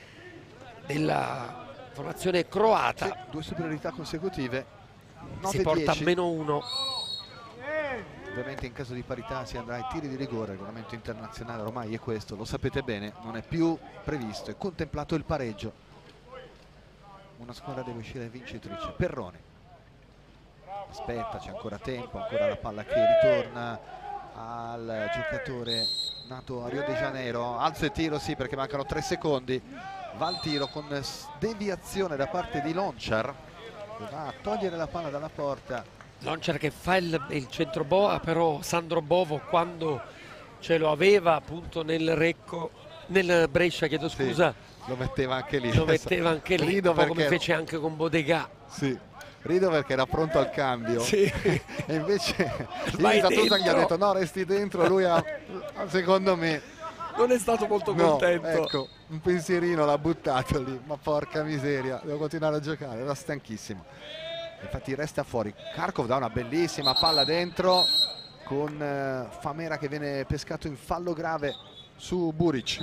della formazione croata. Sì, 2 superiorità consecutive. Si porta a -1. Ovviamente in caso di parità si andrà ai tiri di rigore, il regolamento internazionale ormai è questo, lo sapete bene, non è più previsto, è contemplato il pareggio. Una squadra deve uscire vincitrice. Perrone aspetta, c'è ancora tempo, ancora la palla che ritorna al giocatore nato a Rio de Janeiro, alzo e tiro, sì, perché mancano 3 secondi, va al tiro con deviazione da parte di Lončar, che va a togliere la palla dalla porta. Lončar che fa il centro boa, però Sandro Bovo, quando ce lo aveva appunto nel Brescia, chiedo scusa, sì, lo metteva anche lì. Lo metteva anche lì, un po' perché come fece anche con Bodega. Sì, rido perché era pronto al cambio. Sì. E invece Vai Tuta gli ha dentro. detto no, resti dentro. Lui secondo me Non è stato molto no, contento. ecco, un pensierino l'ha buttato lì, ma porca miseria, devo continuare a giocare, era stanchissimo. Infatti resta fuori. Kharkov dà una bellissima palla dentro con Famera che viene pescato in fallo grave su Buric.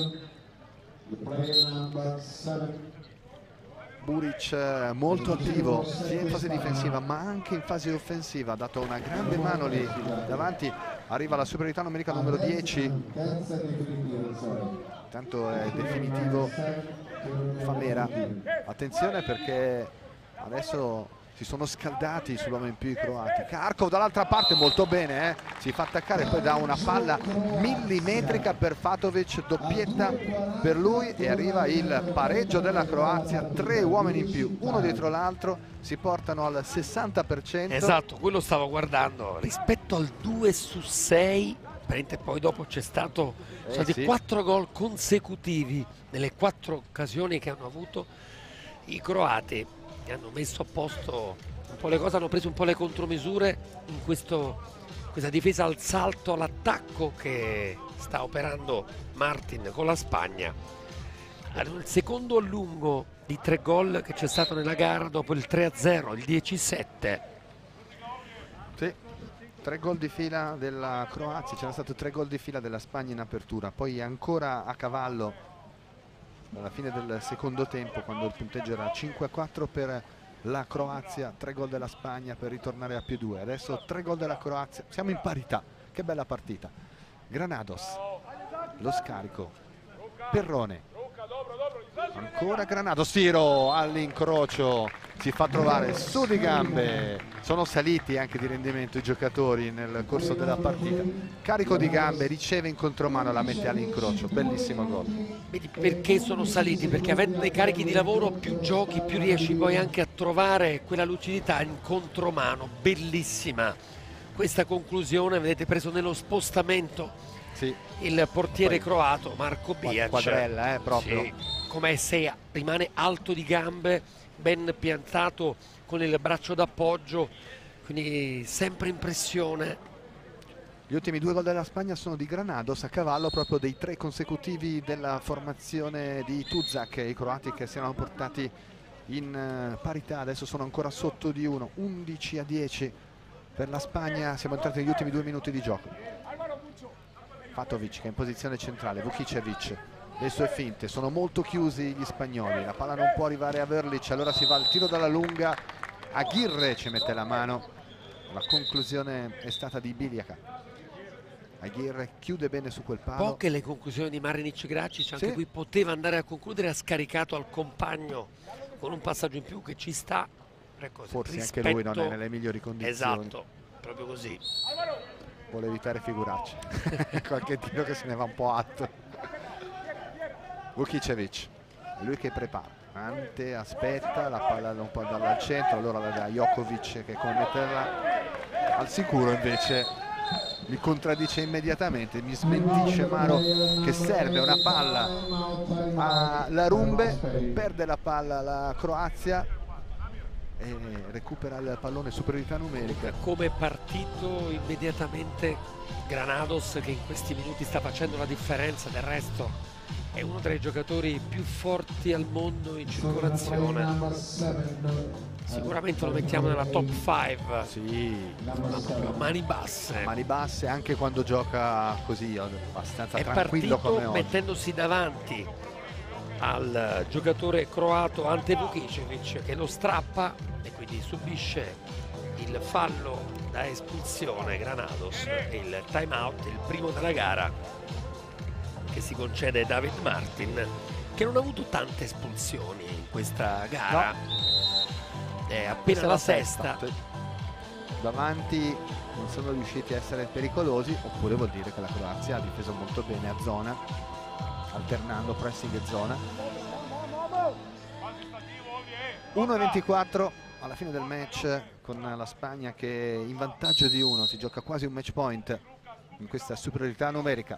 Buric molto attivo sia in fase difensiva ma anche in fase offensiva, ha dato una grande mano lì davanti. Arriva la superiorità numerica numero 10, intanto è definitivo Famera. Attenzione perché adesso si sono scaldati sull'uomo in più i croati. Kharkov dall'altra parte molto bene, si fa attaccare, poi dà una palla millimetrica per Fatovic, doppietta per lui e arriva il pareggio della Croazia. 3 uomini in più, uno dietro l'altro, si portano al 60%. Esatto, quello stavo guardando rispetto al 2/6 praticamente poi dopo c'è stato, sono stati sì. 4 gol consecutivi nelle 4 occasioni che hanno avuto i croati, che hanno messo a posto un po' le cose, hanno preso un po' le contromisure in questa difesa al salto, all'attacco che sta operando Martin con la Spagna. Il secondo allungo di 3 gol che c'è stato nella gara dopo il 3-0, il 10-7. Sì, 3 gol di fila della Croazia, c'erano stati 3 gol di fila della Spagna in apertura, poi ancora a cavallo alla fine del secondo tempo, quando il punteggio era 5-4 per la Croazia, 3 gol della Spagna per ritornare a +2. Adesso 3 gol della Croazia, siamo in parità. Che bella partita. Granados, lo scarico, Perrone, ancora Granados, tiro all'incrocio, si fa trovare su di gambe. Sono saliti anche di rendimento i giocatori nel corso della partita. Carico di gambe, riceve in contromano, la mette all'incrocio, bellissimo gol. Vedi perché sono saliti? Perché avendo dei carichi di lavoro, più giochi, più riesci poi anche a trovare quella lucidità in contromano. Bellissima questa conclusione, vedete, preso nello spostamento Sì. il portiere Poi croato Marko Bijac. Quadrella, proprio. Sì, come se rimane alto di gambe, ben piantato con il braccio d'appoggio, quindi sempre in pressione. Gli ultimi 2 gol della Spagna sono di Granados, a cavallo proprio dei 3 consecutivi della formazione di Tuzak. I croati che si erano portati in parità adesso sono ancora sotto di 1, 11-10 per la Spagna. Siamo entrati negli ultimi 2 minuti di gioco. Fatovic che è in posizione centrale, Vukicevic, le sue finte, sono molto chiusi gli spagnoli, la palla non può arrivare a Verlic, allora si va al tiro dalla lunga, Aguirre ci mette la mano, la conclusione è stata di Biljaka. Aguirre chiude bene su quel palo. Poche le conclusioni di Marinic Gracic, anche Sì. qui poteva andare a concludere, ha scaricato al compagno con un passaggio in più che ci sta. Ecco, Forse rispetto... anche lui non è nelle migliori condizioni. Esatto, proprio così. Vuole evitare figuracce. Qualche tiro che se ne va un po' alto. Vukicevic, è lui che prepara. Ante aspetta, la palla non può andare al centro, allora la dà Jokovic che come metterla al sicuro, invece mi contraddice immediatamente, mi smentisce Maro che serve una palla alla Rumbe, perde la palla la Croazia e recupera il pallone, superiorità numerica. Come partito immediatamente Granados, che in questi minuti sta facendo la differenza, del resto è uno dei giocatori più forti al mondo in circolazione, sicuramente lo mettiamo nella top 5. Sì, Proprio a mani basse. mani basse anche quando gioca così abbastanza È tranquillo come partito oggi. mettendosi davanti al giocatore croato Ante Vukicevic, che lo strappa e quindi subisce il fallo da espulsione Granados e il time out, il primo della gara che si concede David Martin, che non ha avuto tante espulsioni in questa gara. È appena Questa è la sesta. Sì. Davanti non sono riusciti a essere pericolosi, oppure vuol dire che la Croazia ha difeso molto bene a zona, alternando pressing e zona. 1:24 alla fine del match, con la Spagna che è in vantaggio di 1, si gioca quasi un match point in questa superiorità numerica,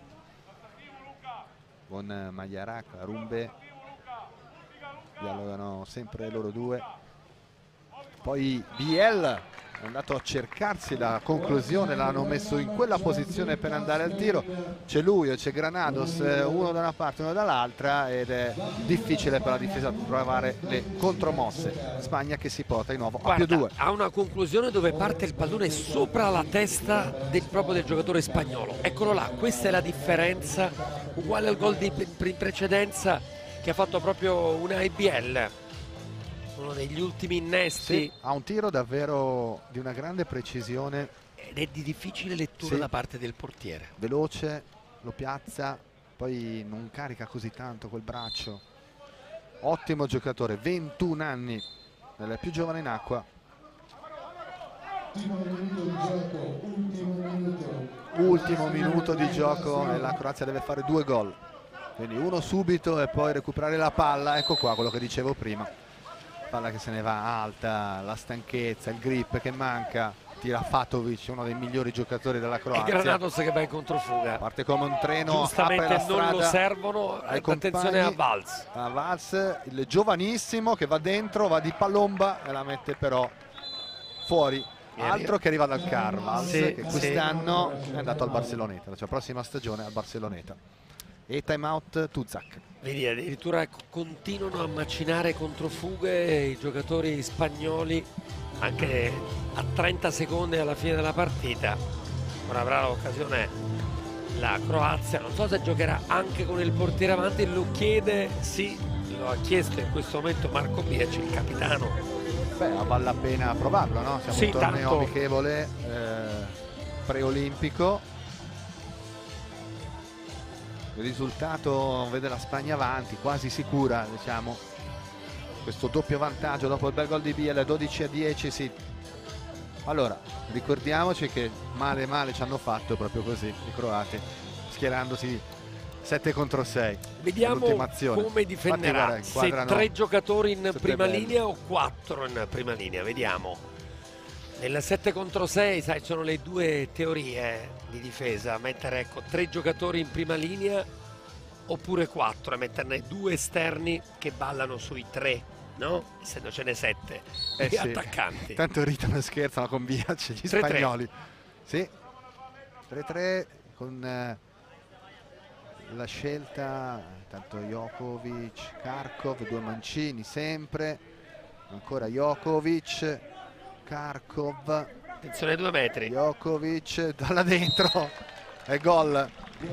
con Magliarac, Rumbe, dialogano sempre loro due. Poi Biel è andato a cercarsi la conclusione, l'hanno messo in quella posizione per andare al tiro. C'è lui o c'è Granados, uno da una parte e uno dall'altra, ed è difficile per la difesa trovare le contromosse. Spagna che si porta di nuovo a +2. Ha una conclusione dove parte il pallone sopra la testa proprio del giocatore spagnolo. Eccolo là, questa è la differenza, uguale al gol in precedenza che ha fatto proprio una IBL. Uno degli ultimi innesti. Sì, ha un tiro davvero di una grande precisione, ed è di difficile lettura sì, da parte del portiere. veloce, lo piazza, poi non carica così tanto col braccio. Ottimo giocatore, 21 anni, il più giovane in acqua. Ultimo minuto di gioco e la Croazia deve fare 2 gol, quindi uno subito e poi recuperare la palla. Ecco qua quello che dicevo prima, palla che se ne va alta, la stanchezza, il grip che manca. tira Fatovic, uno dei migliori giocatori della E Croazia. Granados che va in controfuga. Parte come un treno, Giustamente apre la non strada lo servono. ai Attenzione a compagni. Valls. A Valls, il giovanissimo che va dentro, va di palomba e la mette però fuori. Altro che arriva dal Carvals, Sì, che quest'anno è andato al Barceloneta, la sua prossima stagione al Barceloneta. E time out Tuzak. Vedi, addirittura continuano a macinare controfughe i giocatori spagnoli anche a 30 secondi alla fine della partita. Ora avrà l'occasione la Croazia, non so se giocherà anche con il portiere avanti, lo chiede, sì, lo ha chiesto in questo momento Marco Biac, il capitano. Beh, vale la pena provarlo, no? Siamo Sì, un torneo tanto. amichevole, preolimpico. Il risultato vede la Spagna avanti, quasi sicura, diciamo. Questo doppio vantaggio dopo il bel gol di Biel, 12-10, sì. Allora, ricordiamoci che male ci hanno fatto proprio così i croati, schierandosi 7 contro 6. Vediamo L'ultima azione. come difenderà, Infatti, se guarda, 3 giocatori in Sempre prima bello. linea o 4 in prima linea, vediamo. Nel 7 contro 6, sai, sono le due teorie di difesa, mettere ecco 3 giocatori in prima linea oppure 4 e metterne 2 esterni che ballano sui 3, no? Essendocene 7 Eh gli sì. attaccanti. Tanto ritano e scherzano con Biac gli 3-3. spagnoli. Sì, 3-3 con la scelta, tanto Jokovic, Karkov, 2 mancini sempre, ancora Jokovic, Karkov, Attenzione ai 2 metri. Jokovic, dalla dentro, e gol.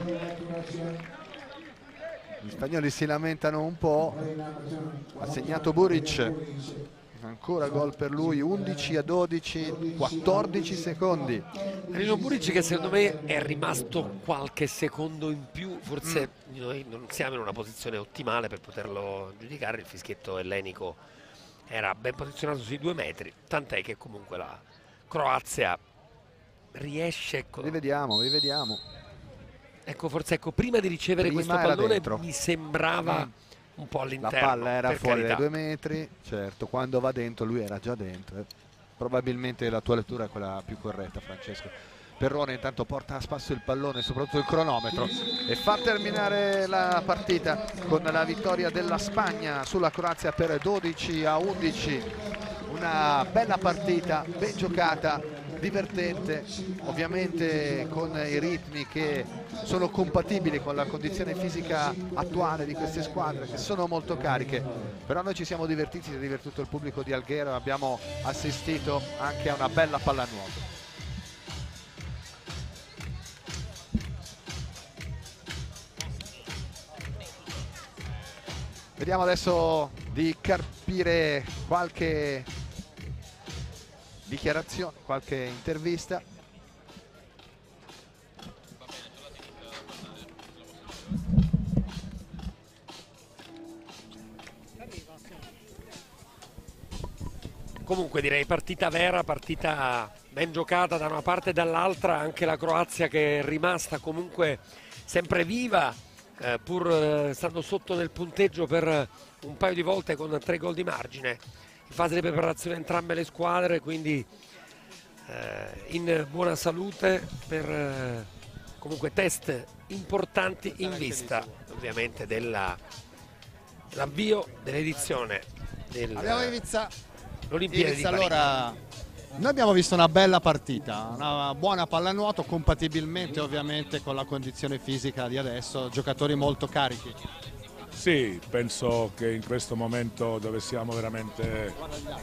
Gli spagnoli si lamentano un po', ha segnato Buric, ancora gol per lui, 11-12, 14 secondi. Danilo Buric che secondo me è rimasto qualche secondo in più, forse noi non siamo in una posizione ottimale per poterlo giudicare, il fischietto ellenico era ben posizionato sui 2 metri, tant'è che comunque la Croazia riesce, Rivediamo. ecco forse ecco, prima di ricevere Prima questo era pallone dentro. mi sembrava un po' La all'interno. palla era per fuori carità. dai 2 metri, certo, quando va dentro lui era già dentro. Probabilmente la tua lettura è quella più corretta, Francesco. Perrone intanto porta a spasso il pallone, soprattutto il cronometro, e fa terminare la partita con la vittoria della Spagna sulla Croazia per 12-11. Una bella partita, ben giocata, divertente, ovviamente con i ritmi che sono compatibili con la condizione fisica attuale di queste squadre, che sono molto cariche. Però noi ci siamo divertiti, si è divertito il pubblico di Alghero, abbiamo assistito anche a una bella pallanuoto. Vediamo adesso di capire qualche dichiarazione, qualche intervista. Comunque direi partita vera, partita ben giocata da una parte e dall'altra, anche la Croazia che è rimasta comunque sempre viva, pur stando sotto nel punteggio per un paio di volte con 3 gol di margine. In fase di preparazione entrambe le squadre, quindi in buona salute per comunque test importanti in vista ovviamente dell'avvio dell'edizione Abbiamo Olimpiadi di Parigi. allora, noi abbiamo visto una bella partita, una buona pallanuoto, compatibilmente ovviamente con la condizione fisica di adesso, giocatori molto carichi. Sì, penso che in questo momento dove siamo veramente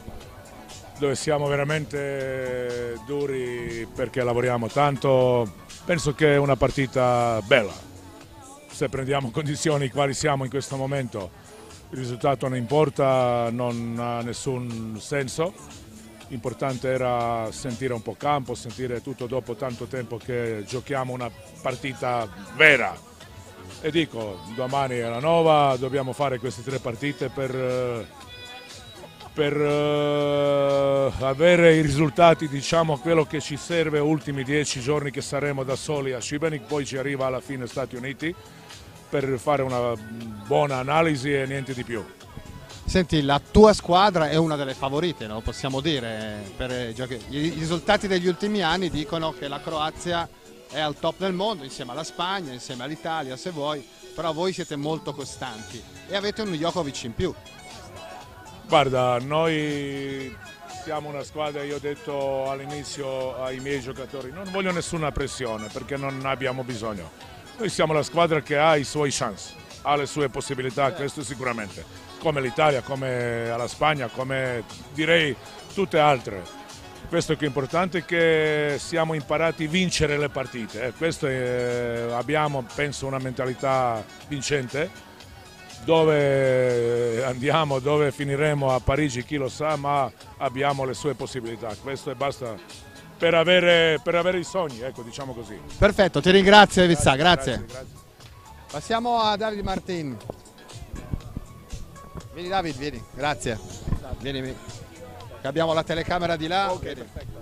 duri perché lavoriamo tanto, penso che è una partita bella. Se prendiamo condizioni quali siamo in questo momento, il risultato non importa, non ha nessun senso. L'importante era sentire un po' campo, sentire tutto dopo tanto tempo che giochiamo una partita vera. E dico, domani è la Nova, dobbiamo fare queste 3 partite per avere i risultati, diciamo quello che ci serve ultimi 10 giorni che saremo da soli a Šibenik, poi ci arriva alla fine Stati Uniti per fare una buona analisi e niente di più. Senti, la tua squadra è una delle favorite, lo possiamo dire, per i risultati degli ultimi anni dicono che la Croazia è al top del mondo, insieme alla Spagna, insieme all'Italia se vuoi, però voi siete molto costanti e avete un Djokovic in più. Guarda, noi siamo una squadra, io ho detto all'inizio ai miei giocatori, non voglio nessuna pressione perché non abbiamo bisogno. Noi siamo la squadra che ha i suoi chance, ha le sue possibilità, questo sicuramente, come l'Italia, come la Spagna, come direi tutte altre. Questo che è importante è che siamo imparati a vincere le partite, abbiamo penso una mentalità vincente. Dove andiamo, dove finiremo a Parigi, chi lo sa, ma abbiamo le sue possibilità. Questo e basta per avere i sogni, ecco, diciamo così. Perfetto, ti ringrazio Ivica, grazie. Passiamo a Davide Martin. Vieni David, vieni, grazie. Vieni, che abbiamo la telecamera di là. Ok, perfetto.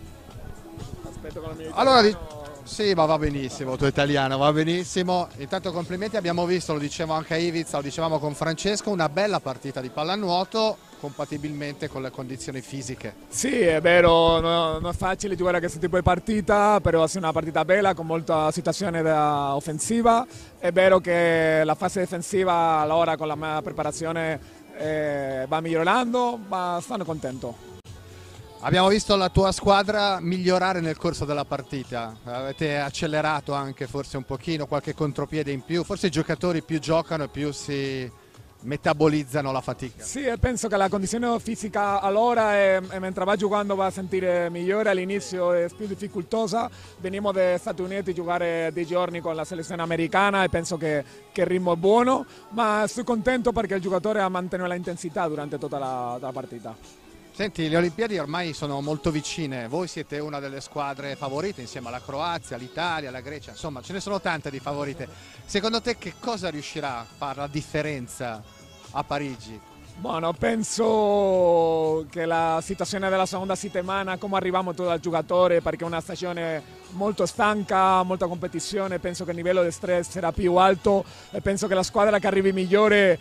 Aspetto con la mia Allora, sì, ma va benissimo, tuo italiano, va benissimo. Intanto complimenti, abbiamo visto, lo dicevo anche a Ivica, lo dicevamo con Francesco, una bella partita di pallanuoto compatibilmente con le condizioni fisiche. Sì, è vero, non è facile giocare a questo tipo di partita, però è una partita bella con molta situazione offensiva. È vero che la fase difensiva allora con la mia preparazione va migliorando, ma sono contento. Abbiamo visto la tua squadra migliorare nel corso della partita, avete accelerato anche forse un pochino, qualche contropiede in più, forse i giocatori più giocano e più si metabolizzano la fatica. Sì, penso che la condizione fisica allora e mentre va giocando va a sentire migliore, all'inizio è più difficoltosa, venimo dagli Stati Uniti a giocare 10 giorni con la selezione americana e penso che il ritmo è buono, ma sono contento perché il giocatore ha mantenuto l'intensità durante tutta la partita. Senti, le Olimpiadi ormai sono molto vicine, voi siete una delle squadre favorite insieme alla Croazia, all'Italia, alla Grecia, insomma ce ne sono tante di favorite. Secondo te che cosa riuscirà a fare la differenza a Parigi? Bueno, penso che la situazione della seconda settimana, come arriviamo tutti al giocatore, perché è una stagione molto stanca, molta competizione, penso che il livello di stress sarà più alto e penso che la squadra che arrivi migliore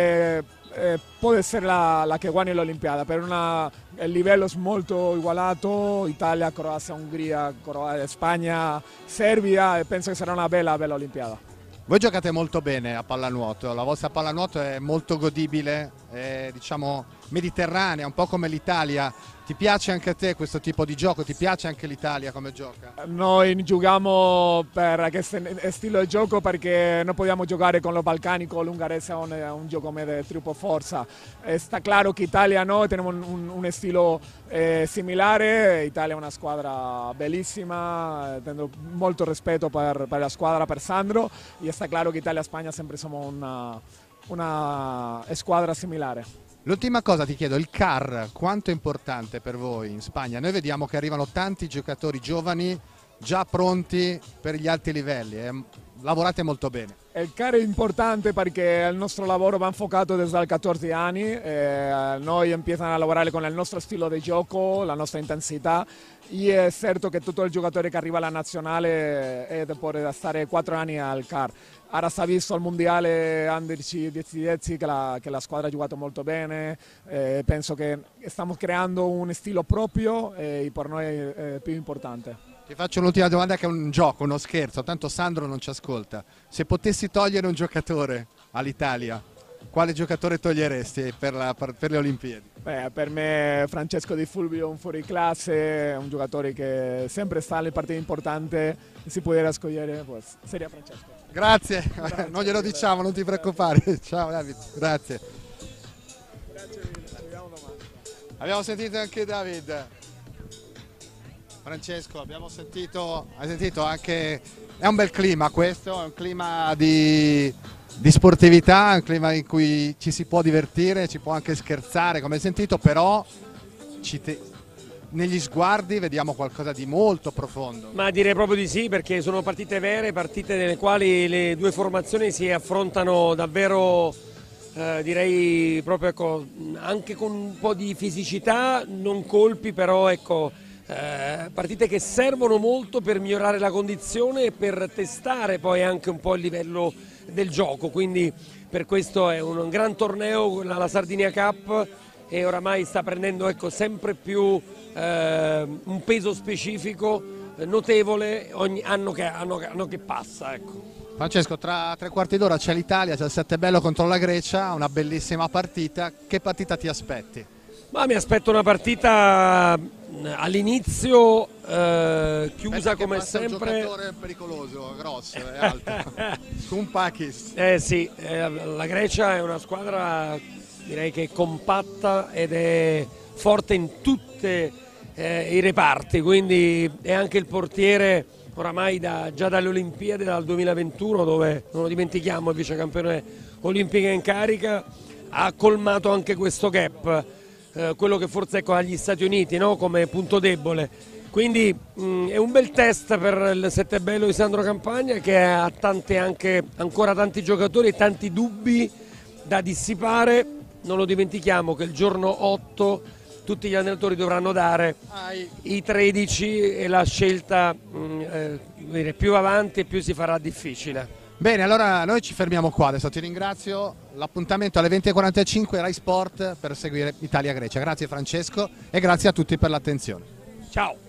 può essere la che guadagna l'Olimpiada, per il livello è molto ugualato, Italia, Croazia, Ungheria, Spagna, Serbia e penso che sarà una bella Olimpiada. Voi giocate molto bene a pallanuoto, la vostra pallanuoto è molto godibile, è diciamo mediterranea, un po' come l'Italia. Ti piace anche a te questo tipo di gioco? Ti piace anche l'Italia come gioca? Noi giochiamo per questo stile di gioco perché non possiamo giocare con lo balcanico, l'ungherese è un gioco di troppo forza. Sta chiaro che Italia no, abbiamo un stile similare, Italia è una squadra bellissima, tengo molto rispetto per la squadra, per Sandro, e sta chiaro che Italia e Spagna sempre siamo una squadra similare. L'ultima cosa ti chiedo, il CAR quanto è importante per voi in Spagna? Noi vediamo che arrivano tanti giocatori giovani già pronti per gli alti livelli, lavorate molto bene. Il CAR è importante perché il nostro lavoro va infocato dai 14 anni, noi iniziamo a lavorare con il nostro stile di gioco, la nostra intensità e è certo che tutto il giocatore che arriva alla nazionale può stare 4 anni al CAR. Ora si è visto al mondiale Under 10 che la squadra ha giocato molto bene, penso che stiamo creando un stile proprio e per noi è più importante. Ti faccio un'ultima domanda che è un gioco, uno scherzo, tanto Sandro non ci ascolta. Se potessi togliere un giocatore all'Italia, quale giocatore toglieresti per le Olimpiadi? Per me Francesco Di Fulvio è un fuoriclasse, un giocatore che sempre sta alle partite importanti, si può scegliere, pues, seria Francesco. Grazie, non glielo diciamo, non ti preoccupare. Ciao David, grazie. Grazie mille, ci vediamo domani. Abbiamo sentito anche David. Francesco, hai sentito anche, è un bel clima questo, è un clima di sportività, un clima in cui ci si può divertire, ci può anche scherzare come hai sentito, però negli sguardi vediamo qualcosa di molto profondo. Ma direi proprio di sì, perché sono partite vere, partite nelle quali le due formazioni si affrontano davvero, direi proprio ecco, anche con un po' di fisicità, non colpi, però ecco, partite che servono molto per migliorare la condizione e per testare poi anche un po' il livello del gioco, quindi per questo è un gran torneo la Sardinia Cup, e oramai sta prendendo, ecco, sempre più un peso specifico notevole ogni anno che passa, ecco. Francesco, tra 3/4 d'ora c'è l'Italia, c'è il Settebello contro la Grecia, una bellissima partita. Che partita ti aspetti? Ma mi aspetto una partita all'inizio chiusa come sempre. Un giocatore pericoloso, grosso, è alto. Kumpakis. Sì, la Grecia è una squadra, direi che è compatta ed è forte in tutti i reparti, quindi è anche il portiere oramai già dalle Olimpiadi, dal 2021, dove, non lo dimentichiamo, il vicecampione olimpico in carica, ha colmato anche questo gap, quello che forse, ecco, agli Stati Uniti, no? Come punto debole. Quindi è un bel test per il Settebello di Sandro Campagna, che ha ancora tanti giocatori e tanti dubbi da dissipare. Non lo dimentichiamo che il giorno 8 tutti gli allenatori dovranno dare i 13 e la scelta più avanti e più si farà difficile. Bene, allora noi ci fermiamo qua, adesso ti ringrazio. L'appuntamento alle 20:45 Rai Sport per seguire Italia-Grecia. Grazie Francesco e grazie a tutti per l'attenzione. Ciao!